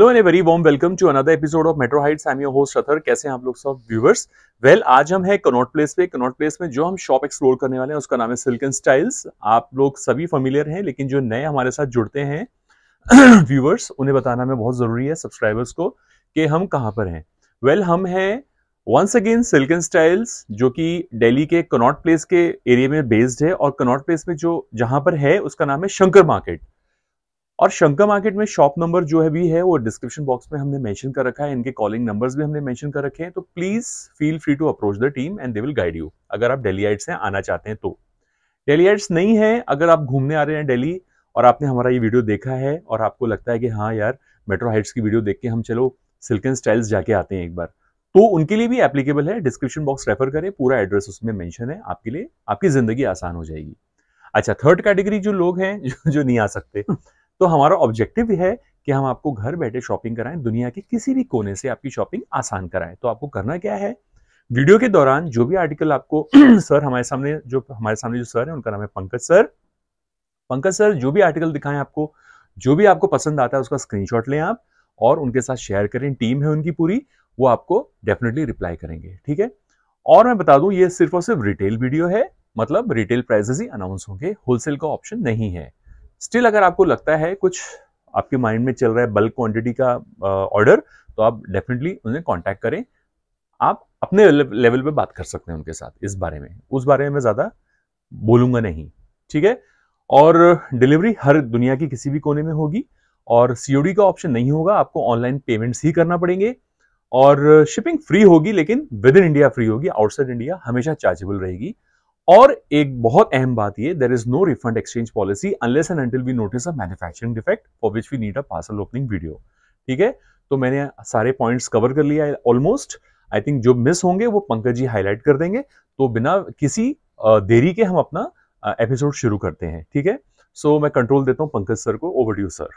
Hello and very warm welcome to another episode of Metro Heights. I am your host Athar. कैसे हैं आप लोग सब व्यूअर्स? आज हम हैं कनॉट प्लेस पे। कनॉट प्लेस में जो हम शॉप एक्सप्लोर करने वाले हैं उसका नाम है सिल्क एंड स्टाइल्स। आप लोग सभी फेमिलियर हैं, लेकिन जो नए हमारे साथ जुड़ते हैं व्यूअर्स, उन्हें बताना हमें बहुत जरूरी है सब्सक्राइबर्स को कि हम कहाँ पर हैं। हम हैं once again Silk and Styles, जो कि दिल्ली के कनॉट प्लेस के एरिया में बेस्ड है। और कनॉट प्लेस में जो जहां पर है उसका नाम है शंकर मार्केट। और शंकर मार्केट में शॉप नंबर जो है भी है वो डिस्क्रिप्शन बॉक्स में हमने मेंशन कर रखा है। इनके कॉलिंग नंबर्स भी हमने मेंशन कर रखे हैं। तो please feel free to approach the team and they will guide you, अगर आप दिल्लीइट्स हैं, आना चाहते हैं तो। दिल्लीइट्स नहीं है, अगर आप घूमने आ रहे हैं दिल्ली और आपने हमारा ये वीडियो देखा है और आपको लगता है कि हाँ यार, मेट्रो हाइट्स की वीडियो देख के हम चलो सिल्क एंड स्टाइल्स जाके आते हैं एक बार, तो उनके लिए भी एप्लीकेबल है। डिस्क्रिप्शन बॉक्स रेफर करें, पूरा एड्रेस उसमें मेंशन है। आपके लिए आपकी जिंदगी आसान हो जाएगी। अच्छा, थर्ड कैटेगरी जो लोग हैं जो नहीं आ सकते, तो हमारा ऑब्जेक्टिव है कि हम आपको घर बैठे शॉपिंग कराएं, दुनिया के किसी भी कोने से आपकी शॉपिंग आसान कराएं। तो आपको करना क्या है, वीडियो के दौरान जो भी आर्टिकल आपको सर हमारे सामने जो सर है उनका नाम है पंकज सर। पंकज सर जो भी आर्टिकल दिखाएं आपको, जो भी आपको पसंद आता है उसका स्क्रीनशॉट लें आप और उनके साथ शेयर करें। टीम है उनकी पूरी, वो आपको डेफिनेटली रिप्लाई करेंगे, ठीक है। और मैं बता दूं, ये सिर्फ और सिर्फ रिटेल वीडियो है, मतलब रिटेल प्राइसेस ही अनाउंस होंगे, होलसेल का ऑप्शन नहीं है। स्टिल अगर आपको लगता है कुछ आपके माइंड में चल रहा है बल्क क्वांटिटी का ऑर्डर, तो आप डेफिनेटली उन्हें कांटेक्ट करें। आप अपने लेवल पे बात कर सकते हैं उनके साथ इस बारे में, उस बारे में मैं ज्यादा बोलूंगा नहीं, ठीक है। और डिलीवरी हर दुनिया की किसी भी कोने में होगी और सीओडी का ऑप्शन नहीं होगा, आपको ऑनलाइन पेमेंट्स ही करना पड़ेंगे। और शिपिंग फ्री होगी, लेकिन विद इन इंडिया फ्री होगी, आउटसाइड इंडिया हमेशा चार्जेबल रहेगी। और एक बहुत अहम बात ये, there is no refund exchange policy unless and until we notice a manufacturing defect for which we need a parcel opening video, ठीक है। तो मैंने सारे पॉइंट्स कवर कर लिया है ऑलमोस्ट। आई थिंक जो मिस होंगे वो पंकज जी हाईलाइट कर देंगे। तो बिना किसी देरी के हम अपना एपिसोड शुरू करते हैं, ठीक है। सो मैं कंट्रोल देता हूं पंकज सर को। Over to you sir.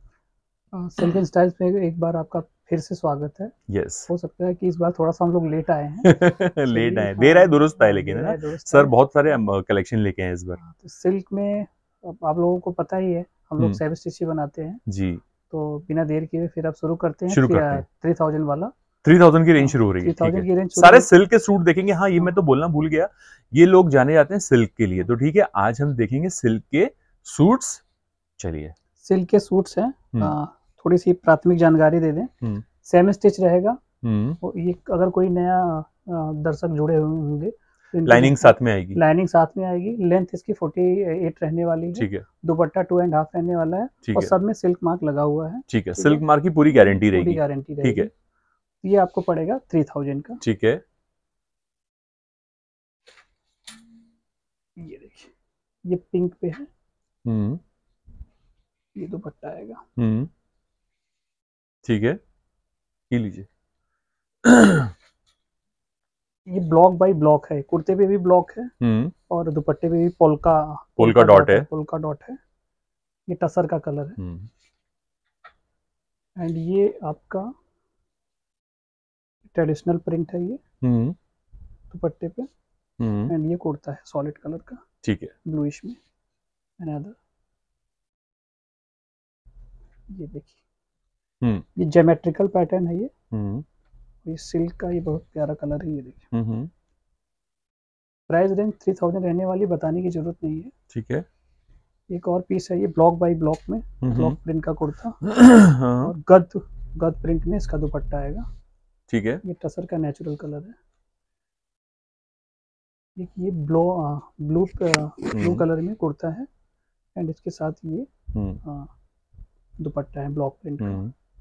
Silk and Styles में एक बार आपका फिर से स्वागत है। यस। हो सकता है कि इस बार थोड़ा सा हम लोग लेट आए हैं। लेट चलिए, आए, देर आए दुरुस्त आए, लेकिन है देर ना आए दुरुस्त सर, आए। बहुत सारे कलेक्शन लेके आए इस बार। तो सिल्क में आप लोगों को पता ही है, हम लोग सेब स्टिच ही बनाते हैं। जी, तो बिना देर किए फिर आप शुरू करते हैं। शुरू करते हैं। 3000 वाला 3000 की रेंज शुरू हो रही है, ठीक 3000 है। की रेंज शुरू सारे हो। सिल्क के सूट देखेंगे। हाँ, ये मैं तो बोलना भूल गया, ये लोग जाने जाते हैं सिल्क के लिए, तो ठीक है, आज हम देखेंगे सिल्क के सूट्स। चलिए। सिल्क के सूट्स हैं। थोड़ी सी प्राथमिक जानकारी दे दें। सेम स्टिच रहेगा। ये अगर कोई नया दर्शक जुड़े हुए होंगे तो लाइनिंग साथ में आएगी। लाइनिंग साथ में आएगी। लेंथ इसकी 48 रहने वाली है। ठीक है। दुपट्टा 2.5 रहने वाला है। ठीक और है। सब में सिल्क मार्क लगा हुआ है। ठीक है, सिल्क मार्क की पूरी गारंटी पूरी रहेगी। गारंटी ठीक है। रहेगी। ये आपको पड़ेगा 3000 का। ठीक है। ये देखिए, ये पिंक पे है। ये दुपट्टा आएगा। ठीक है, ये लीजिए। ये ब्लॉक बाय ब्लॉक है, कुर्ते पे भी ब्लॉक है और दुपट्टे पे भी पोल्का डॉट है। पोल्का डॉट है। ये टसर का कलर है। एंड ये आपका ट्रेडिशनल प्रिंट है ये दुपट्टे पे। एंड ये कुर्ता है सॉलिड कलर का, ठीक है, ब्लूइश में। अनदर, ये देखिए, ये ज्योमेट्रिकल पैटर्न है ये। ये सिल्क का ये बहुत प्यारा कलर है। ये देखिए, प्राइस रेंज 3000 रहने वाली, बताने की जरूरत नहीं है। ठीक है। एक और पीस है ये ब्लॉक बाय ब्लॉक में, ब्लॉक प्रिंट का कुर्ता और गद प्रिंट में इसका दुपट्टा आएगा। ठीक है। ये टसर का नेचुरल कलर है। एक ये ब्लू कलर में कुर्ता है एंड इसके साथ ये दुपट्टा है ब्लॉक प्रिंट का।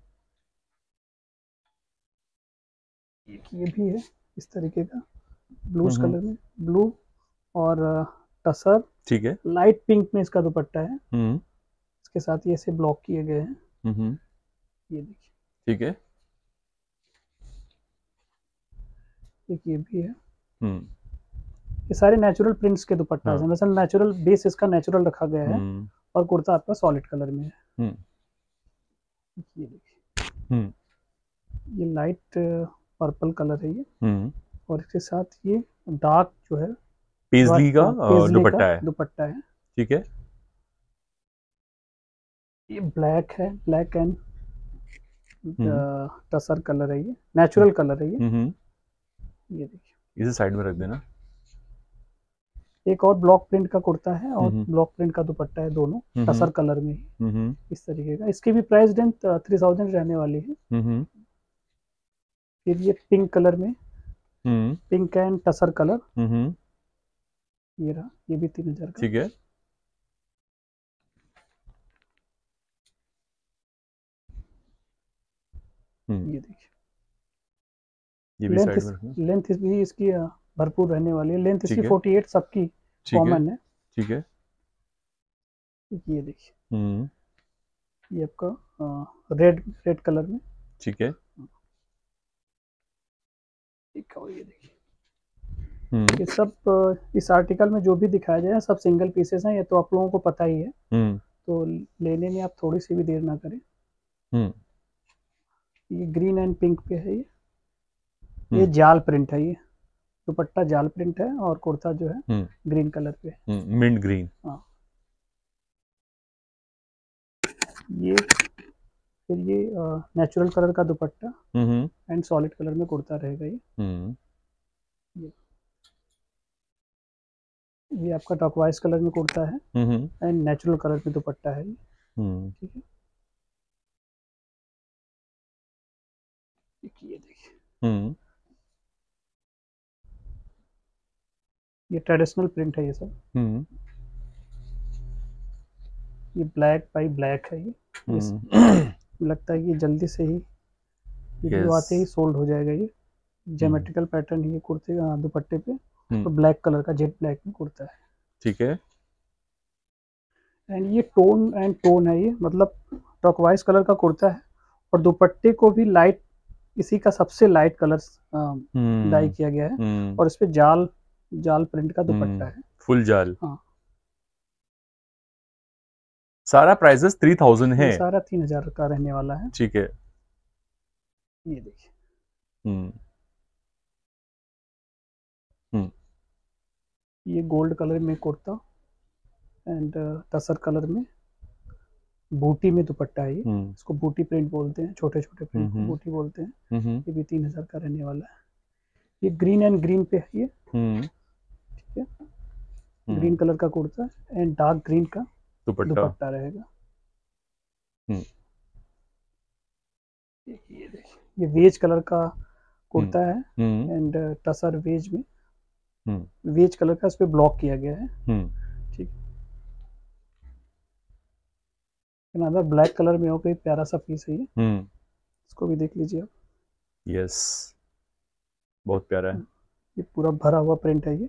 एक ये भी है इस तरीके का, ब्लूज कलर में, ब्लू और टसर। ठीक है। लाइट पिंक में इसका दुपट्टा है। इसके साथ ये ऐसे ब्लॉक किए गए हैं। ये देखिए, ठीक है। एक ये भी है। ये सारे नेचुरल प्रिंट्स के दुपट्टा है। मतलब नेचुरल बेस इसका नेचुरल रखा गया है और कुर्ता आपका सॉलिड कलर में है। ये देखिए, ये लाइट पर्पल कलर है ये। और इसके साथ ये डार्क जो है पेजली का दुपट्टा है। ठीक है। ये ब्लैक है, ब्लैक एंड टसर कलर है, ये नेचुरल कलर है ये देखिए। इसे साइड में रख देना। एक और ब्लॉक प्रिंट का कुर्ता है और ब्लॉक प्रिंट का दुपट्टा है, दोनों टसर कलर में इस तरीके का। इसकी भी प्राइस रेंज 3000 रहने वाली है। फिर ये पिंक कलर में, पिंक एंड टसर कलर, ये रहा, ये भी 3000 का। ठीक है। ये देखिए, ये भी साइड में रखना। लेंथ भी इसकी भरपूर रहने वाली है। लेंथ इसकी 48 सबकी कॉमन है। ठीक है। ये देखिए, ये आपका रेड कलर में। ठीक है। ये देखिए, ये सब इस आर्टिकल में जो भी दिखाया जाए सब सिंगल पीसेस हैं, ये तो आप लोगों को पता ही है। तो लेने में आप थोड़ी सी भी देर ना करें। ये ग्रीन एंड पिंक पे है, ये जाल प्रिंट है, ये दुपट्टा जाल प्रिंट है और कुर्ता जो है ग्रीन कलर पे, मिंट ग्रीन। हाँ, ये फिर ये नेचुरल कलर का दुपट्टा एंड सॉलिड कलर में कुर्ता रहेगा। ये आपका टर्कवाइज कलर में कुर्ता है एंड नेचुरल कलर में दुपट्टा है। ठीक है, ये देखिए, ये ट्रेडिशनल प्रिंट है ये सब। ये ब्लैक बाई ब्लैक है, ये लगता है कि जल्दी से ही वीडियो आते ही सोल्ड हो जाएगा। ये ज्योमेट्रिकल पैटर्न ये कुर्ते दुपट्टे पे, तो ब्लैक कलर का जेट ब्लैक में कुर्ता है। ठीक है। एंड ये टोन है, ये मतलब टर्कवाइज कलर का कुर्ता है और दुपट्टे को भी लाइट, इसी का सबसे लाइट कलर डाई किया गया है और इस पे जाल प्रिंट का दुपट्टा है, फुल जाल। हाँ। सारा प्राइसेस 3000 है, सारा 3000 का रहने वाला है। ठीक है। ये देखिए, ये गोल्ड कलर में कुर्ता एंड टसर कलर में बूटी में दुपट्टा है। ये इसको बूटी प्रिंट बोलते हैं, छोटे छोटे प्रिंट को बूटी बोलते हैं। ये भी 3000 का रहने वाला है। ये ग्रीन एंड ग्रीन पे है ये, ठीक है, ग्रीन कलर का कुर्ता एंड डार्क ग्रीन का दुपट्टा रहेगा। ये देखिए, ये वेज कलर का कुर्ता है एंड टसर वेज में, वेज कलर का इस पे ब्लॉक किया गया है। ठीक, अनदर ब्लैक कलर में हो कोई प्यारा सा पीस है ये, इसको भी देख लीजिए आप। यस, बहुत प्यारा है। ये पूरा भरा हुआ प्रिंट है ये।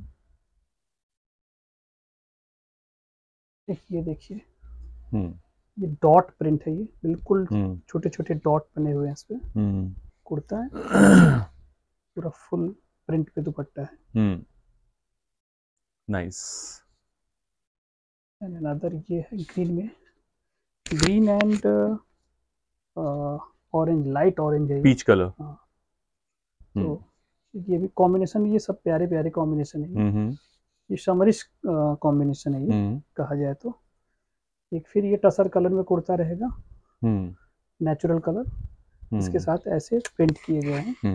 ये देखिए, ये डॉट प्रिंट है, ये बिल्कुल छोटे छोटे डॉट बने हुए हैं इस पे। कुर्ता है, पूरा फुल प्रिंट पे दुपट्टा है। नाइस। एंड अनदर ये है ग्रीन में, green and orange, light orange है, पीच कलर। हाँ, तो ये भी कॉम्बिनेशन, ये सब प्यारे प्यारे कॉम्बिनेशन है। ये समरिश कॉम्बिनेशन है ये, कहा जाए तो। एक फिर ये टसर कलर में कुर्ता रहेगा, नेचुरल कलर, इसके साथ ऐसे पेंट किए गए हैं।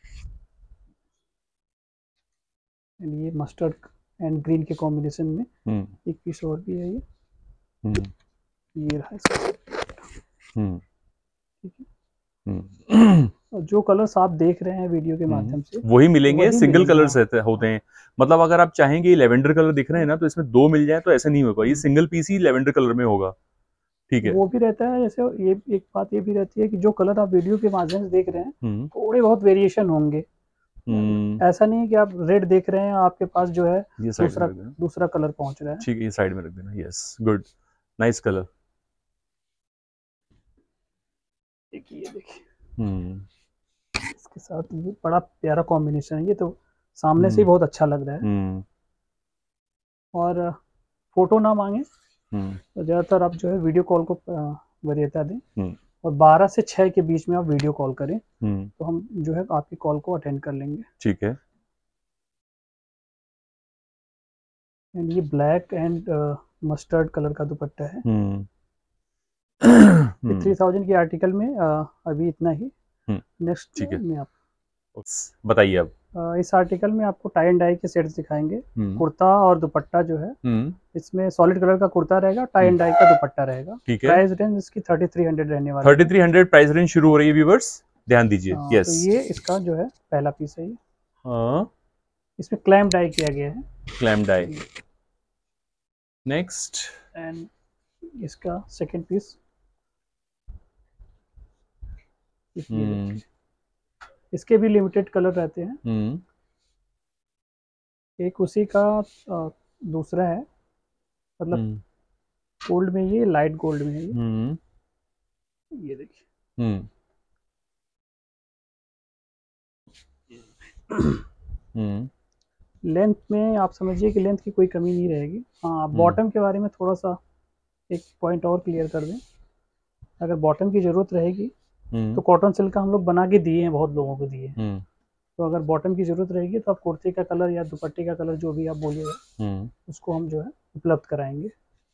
एंड ये मस्टर्ड एंड ग्रीन के कॉम्बिनेशन में एक पीस और भी है ये रहा इसका। ठीक है, और जो कलर्स आप देख रहे हैं वीडियो के माध्यम से वही मिलेंगे, सिंगल कलर्स होते हैं। मतलब अगर आप चाहेंगे लेवेंडर कलर दिख रहे हैं ना, तो इसमें 2 मिल जाए तो ऐसे नहीं होगा, ये सिंगल पीस ही लेवेंडर कलर में होगा। ठीक है, वो भी रहता है। जैसे ये एक बात ये भी रहती है कि जो कलर आप वीडियो के माध्यम से देख रहे हैं थोड़े बहुत वेरिएशन होंगे। ऐसा नहीं है कि आप रेड देख रहे हैं आपके पास जो है दूसरा कलर पहुंच रहा है। ठीक है, ये साइड में रख देना। Yes, good, nice colour. देखिए इसके साथ ये बड़ा प्यारा कॉम्बिनेशन है, ये तो सामने से ही बहुत अच्छा लग रहा है। और फोटो ना मांगे तो ज़्यादातर आप जो है वीडियो कॉल को वरीयता दें और 12 से 6 के बीच में आप वीडियो कॉल करें, तो हम जो है आपकी कॉल को अटेंड कर लेंगे। ठीक है। एंड ये ब्लैक एंड मस्टर्ड कलर का दुपट्टा है। 3000 की आर्टिकल में अभी इतना ही। नेक्स्ट में आप बताइए। अब इस आर्टिकल में आपको टाई एंड डाई के सेट्स दिखाएंगे। कुर्ता और दुपट्टा जो है इसमें सॉलिड कलर का कुर्ता रहेगा, टाई एंड डाई का दुपट्टा रहेगा। ठीक है। प्राइस रेंज इसकी 3300 रहने वाली है। 3300 प्राइस रेंज शुरू हो रही है व्यूअर्स, ध्यान दीजिए। यस, तो ये इसका जो है पहला पीस है। हाँ, इसमें क्लैम्प डाई किया गया है, क्लैम्प डाई। नेक्स्ट एंड इसका सेकंड पीस। इसके भी लिमिटेड कलर रहते हैं। एक उसी का दूसरा है, मतलब गोल्ड में, ये लाइट गोल्ड में है। ये देखिए। लेंथ में आप समझिए कि लेंथ की कोई कमी नहीं रहेगी। हाँ, बॉटम के बारे में थोड़ा सा एक पॉइंट और क्लियर कर दें। अगर बॉटम की जरूरत रहेगी तो कॉटन सिल्क का हम लोग बना के दिए हैं, बहुत लोगों को दिए हैं। तो अगर बॉटम की जरूरत रहेगी तो आप कुर्ते का कलर या दुपट्टे का कलर जो भी आप बोलिएगा उसको हम जो है उपलब्ध कराएंगे।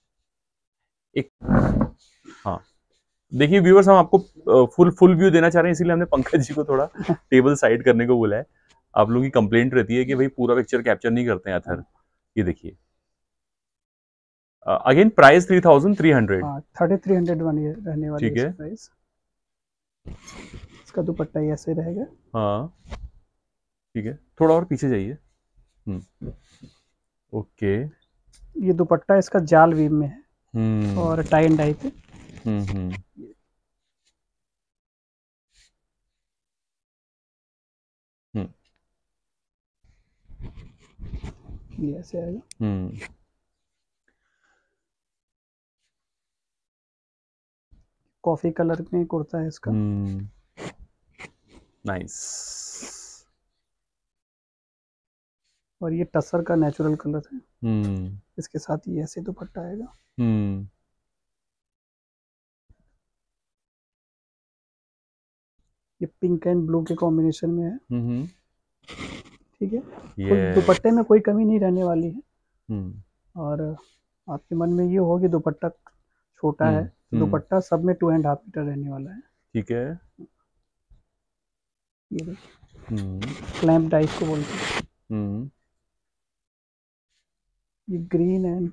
हाँ, देखिए व्यूअर्स, हम आपको फुल व्यू देना चाह रहे हैं, इसीलिए हमने पंकज जी को थोड़ा टेबल साइड करने को बोला है। आप लोगों की कंप्लेंट रहती है कि भाई पूरा पिक्चर कैप्चर नहीं करते हैं अथर। ये देखिए, अगेन प्राइस 3300। 3300 रहने वाली ठीक है। प्राइस। इसका दुपट्टा ऐसे रहेगा। हाँ, ठीक है, थोड़ा और पीछे जाइए। ओके, ये दुपट्टा इसका जाल वीव में है और टाई एंड डाई पे। ये ऐसे आएगा। कॉफी कलर में कुर्ता है इसका। नाइस। और ये टसर का नेचुरल कलर है। इसके साथ ये ऐसे दुपट्टा आएगा। ये पिंक एंड ब्लू के कॉम्बिनेशन में है। ठीक है। तो दुपट्टे में कोई कमी नहीं रहने वाली है। और आपके मन में ये हो कि दुपट्टा छोटा है, तो दुपट्टा सब में 2.5 मीटर रहने वाला है। ठीक है। ये देखिए, क्लैम्प डाई को बोलते हैं। ये ग्रीन एंड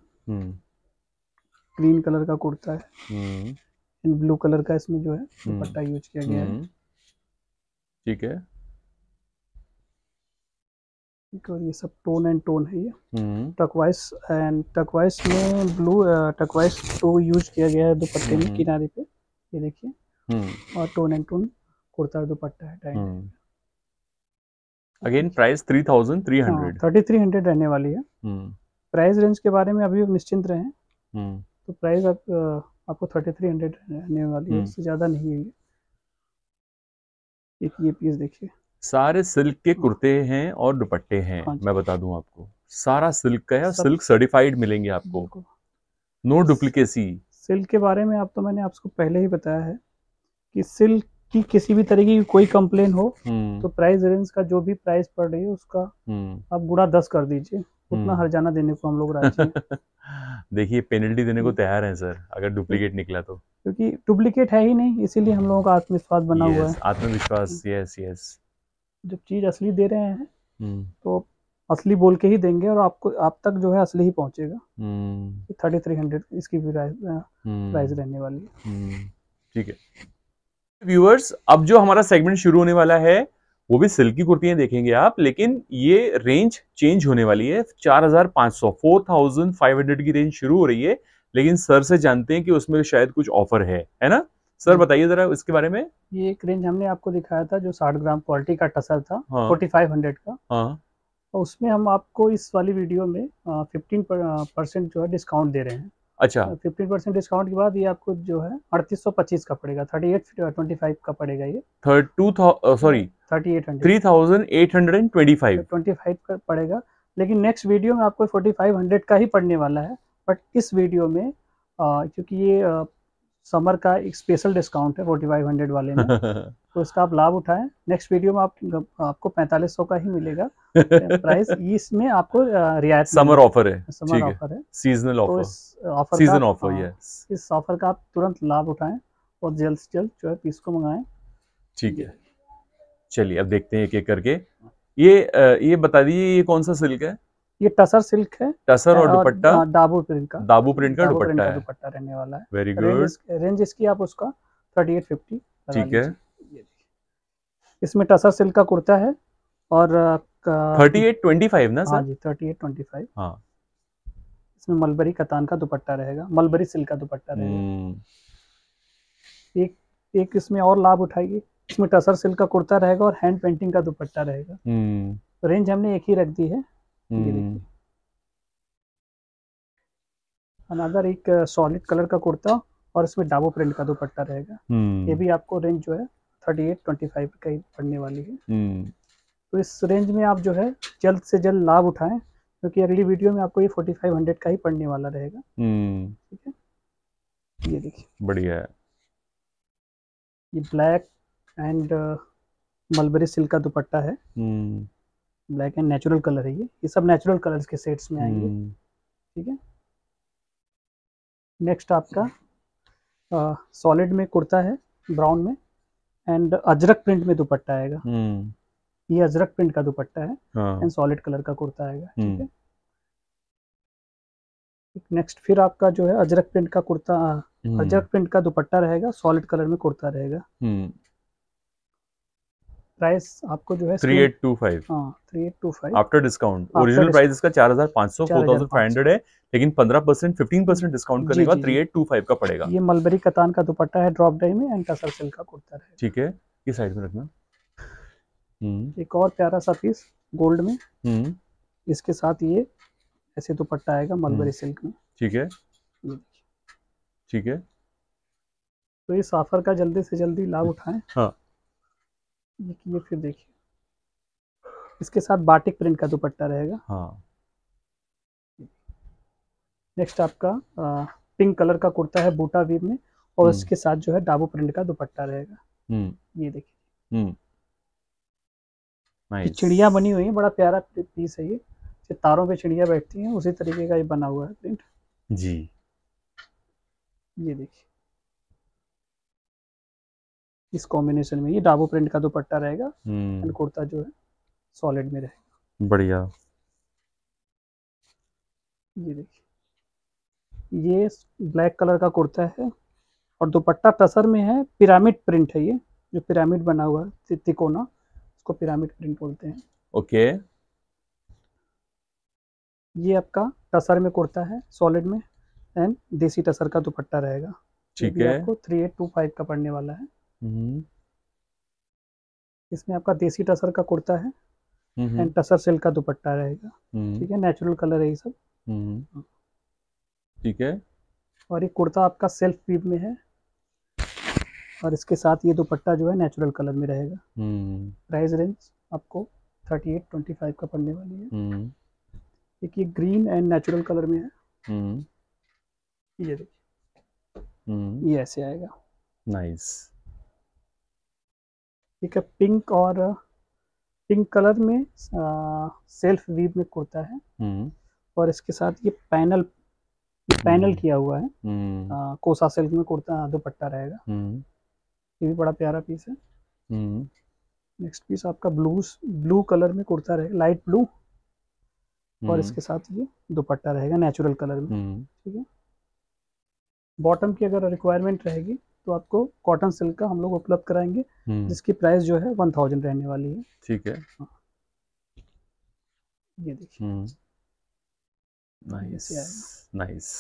ग्रीन कलर का कुर्ता है। इन ब्लू कलर का इसमें जो है दुपट्टा यूज किया गया है। ठीक है। और ये सब टोन एंड टोन है। ये टर्कवाइस एंड टर्कवाइस में ब्लू टर्कवाइस तो यूज किया गया है दुपट्टे में किनारे पे। ये देखिए, और tone and tone kurta dupatta है। Again price 3300। 3300 रहने वाली है। प्राइस रेंज के बारे में अभी निश्चिंत रहें। तो प्राइस आपको 3300 रहने वाली है, इससे ज्यादा नहीं है। एक ये पीस देखिए, सारे सिल्क के कुर्ते हैं और दुपट्टे हैं। मैं बता दूं आपको, सारा सिल्क का है, सिल्क सर्टिफाइड मिलेंगे आपको, नो डुप्लीकेसी। सिल्क के बारे में आप तो मैंने आपको पहले ही बताया है कि सिल्क की किसी भी तरीके की कोई कंप्लेन हो तो प्राइस रेंज का जो भी प्राइस पड़ रही है उसका आप गुणा 10 कर दीजिए, उतना हर्जाना देने को हम लोग राजी हैं। देखिए, पेनल्टी देने को तैयार है सर अगर डुप्लीकेट निकला तो, क्योंकि डुप्लीकेट है ही नहीं, इसीलिए हम लोगों का आत्मविश्वास बना हुआ है। आत्मविश्वास, यस यस। जब चीज असली दे रहे हैं तो असली बोल के ही देंगे और आपको आप तक जो है असली ही पहुंचेगा। 3300 इसकी भी प्राइस रहने वाली है। ठीक है व्यूअर्स, अब जो हमारा सेगमेंट शुरू होने वाला है वो भी सिल्क की कुर्तियां देखेंगे आप, लेकिन ये रेंज चेंज होने वाली है। 4500 4500 की रेंज शुरू हो रही है, लेकिन सर से जानते हैं कि उसमें शायद कुछ ऑफर है ना सर? बताइए जरा इसके बारे में। ये एक रेंज हमने आपको दिखाया था जो 60 ग्राम क्वालिटी का टसर था। हाँ। 4500 का। हाँ। तो उसमें हम आपको इस वाली वीडियो में 15% जो है डिस्काउंट दे रहे हैं। अच्छा, 15% डिस्काउंट के बाद ये आपको जो है 3825 का पड़ेगा, 3825 का पड़ेगा। ये 3825 का पड़ेगा। लेकिन नेक्स्ट वीडियो में आपको 4500 का ही पड़ने वाला है। बट इस वीडियो में क्योंकि ये समर का एक स्पेशल डिस्काउंट है 4500 वाले में, तो इसका आप लाभ उठाएं। नेक्स्ट वीडियो में आपको 4500 का ही मिलेगा प्राइस। इसमें आपको रियायत, समर ऑफर है, समर ऑफर है, सीजनल ऑफर, तो इस ऑफर सीजन ऑफर, यस। इस ऑफर का आप तुरंत लाभ उठाएं और जल्द से जल्द जो है पीस को मंगाएं। ठीक है, चलिए अब देखते हैं एक एक करके। ये बता दीजिए ये कौन सा सिल्क है? ये टसर सिल्क है। टसर और दुपट्टा दाबू प्रिंट का दुपट्टा है। दुपट्टा रहने वाला है। Very good. रेंज इसकी आप उसका 3850 लगा ठीक है। लीजिए। इसमें टसर सिल्क का कुर्ता है और 3825 ना सर? हाँ जी 3825। हाँ। इसमें मलबरी कतान का दुपट्टा रहेगा, मलबरी सिल्क का दुपट्टा रहेगा। एक इसमें और लाभ उठाइए, इसमें टसर सिल्क का कुर्ता रहेगा और हैंड पेंटिंग का दुपट्टा रहेगा। तो रेंज हमने एक ही रख दी है। ये देखिए, अनदर एक सॉलिड कलर का कुर्ता और इसमें डाबो प्रिंट का दुपट्टा रहेगा। ये भी आपको रेंज जो है 3825 का ही पड़ने वाली है। तो इस रेंज में आप जो है जल्द से जल्द लाभ उठाएं, क्योंकि अगली वीडियो में आपको ये 4500 का ही पड़ने वाला रहेगा। ठीक है, ये देखिए बढ़िया है। ये ब्लैक एंड मलबरी सिल्क का दुपट्टा है। ब्लैक एंड नेचुरल कलर है। ये सब नेचुरल कलर्स के सेट्स में आएंगे। ठीक है, नेक्स्ट आपका सॉलिड में कुर्ता है, ब्राउन में, एंड अजरक प्रिंट में दुपट्टा आएगा। ये अजरक प्रिंट का दुपट्टा है एंड सॉलिड कलर का कुर्ता आएगा। ठीक है, नेक्स्ट फिर आपका जो है अजरक प्रिंट का कुर्ता, अजरक प्रिंट का दुपट्टा रहेगा, सॉलिड कलर में कुर्ता रहेगा। प्राइस आपको जो है 3825। हाँ 3825 आफ्टर डिस्काउंट। ओरिजिनल प्राइस इसका 4500 4500 है, लेकिन 15% 15% डिस्काउंट करने के बाद 3825 का पड़ेगा। ये मलबरी कतान का दुपट्टा है ड्रॉप डाई में एंड टसर सिल्क का कुर्ता है। ठीक है, ये साइड में रखना। एक और प्यारा सा पीस गोल्ड में, इसके साथ ये ऐसे दुपट्टा आएगा मलबरी सिल्क में। ठीक है, ठीक है। तो इस ऑफर का जल्दी से जल्दी लाभ उठाएं। हाँ। ये फिर देखिए, इसके साथ बाटिक प्रिंट का दुपट्टा रहेगा। हाँ। नेक्स्ट आपका पिंक कलर का कुर्ता है बूटा वीव में, और इसके साथ जो है डाबू प्रिंट का दुपट्टा रहेगा। ये देखिए, चिड़िया बनी हुई है, बड़ा प्यारा पीस है ये। तारों पे चिड़िया बैठती हैं, उसी तरीके का ये बना हुआ है प्रिंट जी। ये देखिए, इस कॉम्बिनेशन में ये डाबू प्रिंट का दुपट्टा रहेगा एंड कुर्ता जो है सॉलिड में रहेगा। बढ़िया। ये देखिए, ये ब्लैक कलर का कुर्ता है और दुपट्टा टसर में है, पिरामिड प्रिंट है। ये जो पिरामिड बना हुआ है तिकोना, उसको पिरामिड प्रिंट बोलते हैं। ओके। ये आपका टसर में कुर्ता है सॉलिड में एंड देसी टसर का दुपट्टा रहेगा। ठीक है, आपको 3825 का पड़ने वाला है। इसमें आपका देसी टसर का कुर्ता है एंड टसर सिल्क का दुपट्टा रहेगा। ठीक है, नेचुरल कलर है ये सब। ठीक है, और ये कुर्ता आपका सेल्फ वीव में है और इसके साथ ये दुपट्टा जो है नेचुरल कलर में रहेगा। प्राइस रेंज आपको 3825 का पड़ने वाली है। एक ये ग्रीन एंड नेचुरल कलर में है। ये देखिए, ये ऐसे आएगा। नाइस। ठीक है, पिंक और पिंक कलर में सेल्फ वीव में कुर्ता है और इसके साथ ये पैनल किया हुआ है, कोसा सिल्क में कुर्ता दुपट्टा रहेगा। ये भी बड़ा प्यारा पीस है। नेक्स्ट पीस आपका ब्लू कलर में कुर्ता रहेगा, लाइट ब्लू, और इसके साथ ये दुपट्टा रहेगा नेचुरल कलर में। ठीक है, बॉटम की अगर रिक्वायरमेंट रहेगी तो आपको कॉटन सिल्क का हम लोग उपलब्ध कराएंगे, जिसकी प्राइस जो है 1000 रहने वाली है। ठीक है। ये देखिए, नाइस नाइस।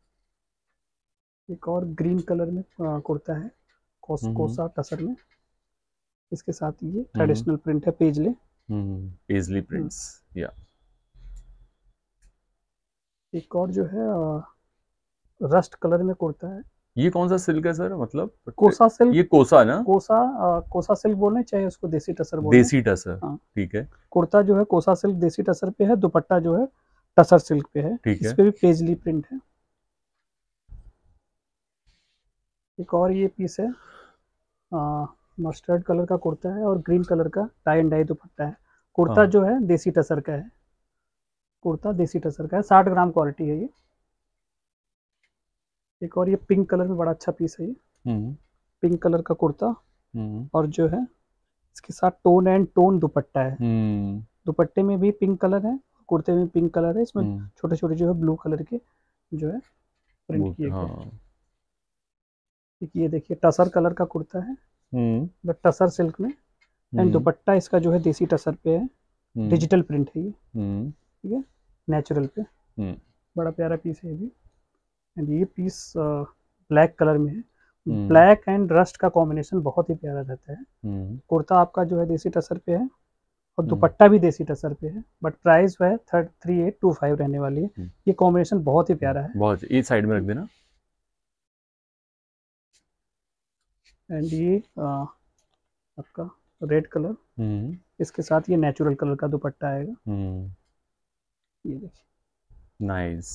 एक और ग्रीन कलर में कुर्ता है कोसा टसर में, इसके साथ ये ट्रेडिशनल प्रिंट है पेजले। Paisley prints. या एक और जो है रस्ट कलर में कुर्ता है। ये कौन सा सिल्क है सर? मतलब कोसा सिल्क। ये कोसा ना? कोसा सिल्क बोले चाहे उसको देसी टसर बोले। देसी टसर। हाँ। ठीक है, कुर्ता जो है कोसा सिल्क देसी टसर पे है, दुपट्टा जो है टसर सिल्क पे है। ठीक है, इस पे भी पेजली प्रिंट है। एक और ये पीस है मस्टर्ड कलर का कुर्ता है और ग्रीन कलर का टाई एंड डाई दुपट्टा है। कुर्ता जो है देसी टसर का है, कुर्ता देसी टसर का है, 60 ग्राम क्वालिटी है ये। एक और ये पिंक कलर में बड़ा अच्छा पीस है ये। पिंक कलर का कुर्ता और जो है इसके साथ टोन एंड टोन दुपट्टा है। दुपट्टे में भी पिंक कलर है, कुर्ते में पिंक कलर है, इसमें छोटे छोटे जो है ब्लू कलर के जो है प्रिंट किए गए। ये देखिए टसर कलर का कुर्ता है, टसर सिल्क में, एंड दुपट्टा इसका जो है देसी टसर पे है, डिजिटल प्रिंट है ये, ठीक है, नेचुरल पे, बड़ा प्यारा पीस है ये भी। एंड ये पीस ब्लैक कलर में है, ब्लैक एंड रस्ट का कॉम्बिनेशन बहुत ही प्यारा रहता है। कुर्ता आपका जो है देसी टसर पे है और दुपट्टा भी देसी टसर पे है, बट प्राइस है 3825 रहने वाली है। ये कॉम्बिनेशन बहुत ही प्यारा है। बहुत, इस साइड में रख देना। एंड ये आपका रेड कलर, इसके साथ ये नेचुरल कलर का दुपट्टा आएगा। ये देखिए नाइस।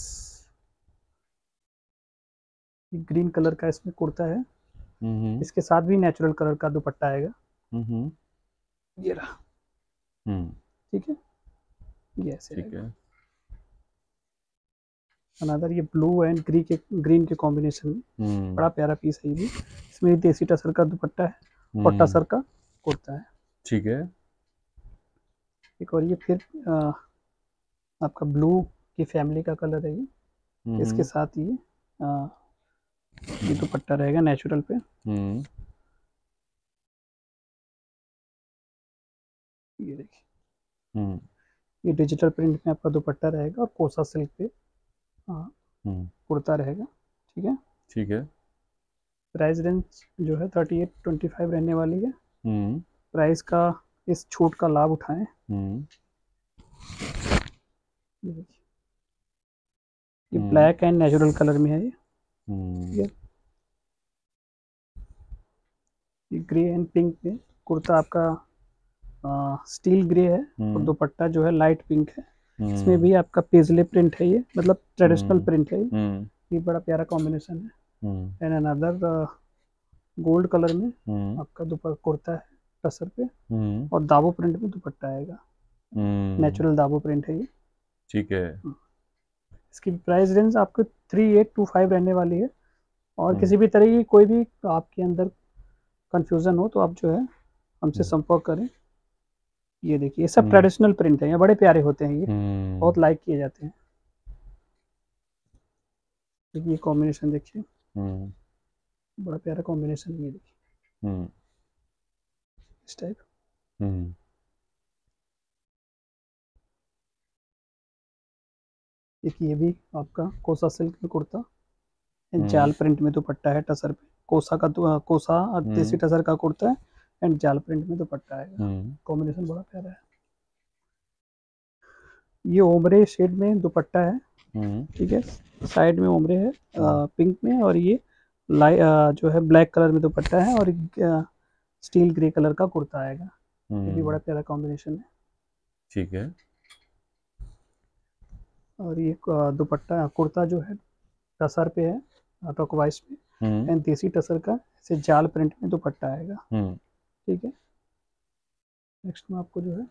ग्रीन कलर का इसमें कुर्ता है, इसके साथ भी नेचुरल कलर का दुपट्टा आएगा। ये रहा, ठीक है, ये ऐसे ठीक है। अनदर ये ब्लू एंड ग्रीन के कॉम्बिनेशन में बड़ा प्यारा पीस है ये भी। इसमें देसी टसर का दुपट्टा है और टसर का कुर्ता है, ठीक है। एक और ये फिर आपका ब्लू की फैमिली का कलर है ये, इसके साथ ये दुपट्टा रहेगा नेचुरल पे। ये देखिए ये डिजिटल प्रिंट में आपका दुपट्टा रहेगा और कोसा सिल्क पे कुर्ता रहेगा, ठीक है, ठीक है। प्राइस रेंज जो है 3825 रहने वाली है। प्राइस का इस छूट का लाभ उठाएं। ये ब्लैक एंड नेचुरल कलर में है ये ग्रे एंड पिंक में कुर्ता आपका स्टील ग्रे है और दुपट्टा जो है लाइट पिंक है। इसमें भी आपका पेजले प्रिंट है, ये मतलब ट्रेडिशनल प्रिंट है ये बड़ा प्यारा कॉम्बिनेशन है। एंड अनदर गोल्ड कलर में आपका दुपट्टा कुर्ता है टसर पे और दाबो प्रिंट में दुपट्टा आएगा, नेचुरल दाबो प्रिंट है ये, ठीक है। इसकी प्राइस रेंज आपको 3825 रहने वाली है। और किसी भी तरह की कोई भी आपके अंदर कंफ्यूजन हो तो आप जो है हमसे संपर्क करें। ये देखिए ये सब ट्रेडिशनल प्रिंट है, ये बड़े प्यारे होते हैं, ये बहुत लाइक किए जाते हैं। ये कॉम्बिनेशन देखिए बड़ा प्यारा कॉम्बिनेशन, ये देखिए इस टाइप। एक ये भी आपका कोसा सिल्क में कुर्ता, जाल प्रिंट में दुपट्टा है टसर पे, कोसा और देसी टसर का कुर्ता है एंड जाल प्रिंट में दुपट्टा है, कॉम्बिनेशन बड़ा प्यारा है। ये ओमरे शेड में दुपट्टा है, ठीक है, साइड में ओमरे है पिंक में, और ये जो है ब्लैक कलर में दुपट्टा है और स्टील ग्रे कलर का कुर्ता आएगा। ये भी बड़ा प्यारा कॉम्बिनेशन है, ठीक है। और ये दुपट्टा कुर्ता जो है टसर पे है टॉकवाइस में एंड देसी टसर का ऐसे जाल प्रिंट में दुपट्टा आएगा, ठीक है। नेक्स्ट में आपको जो है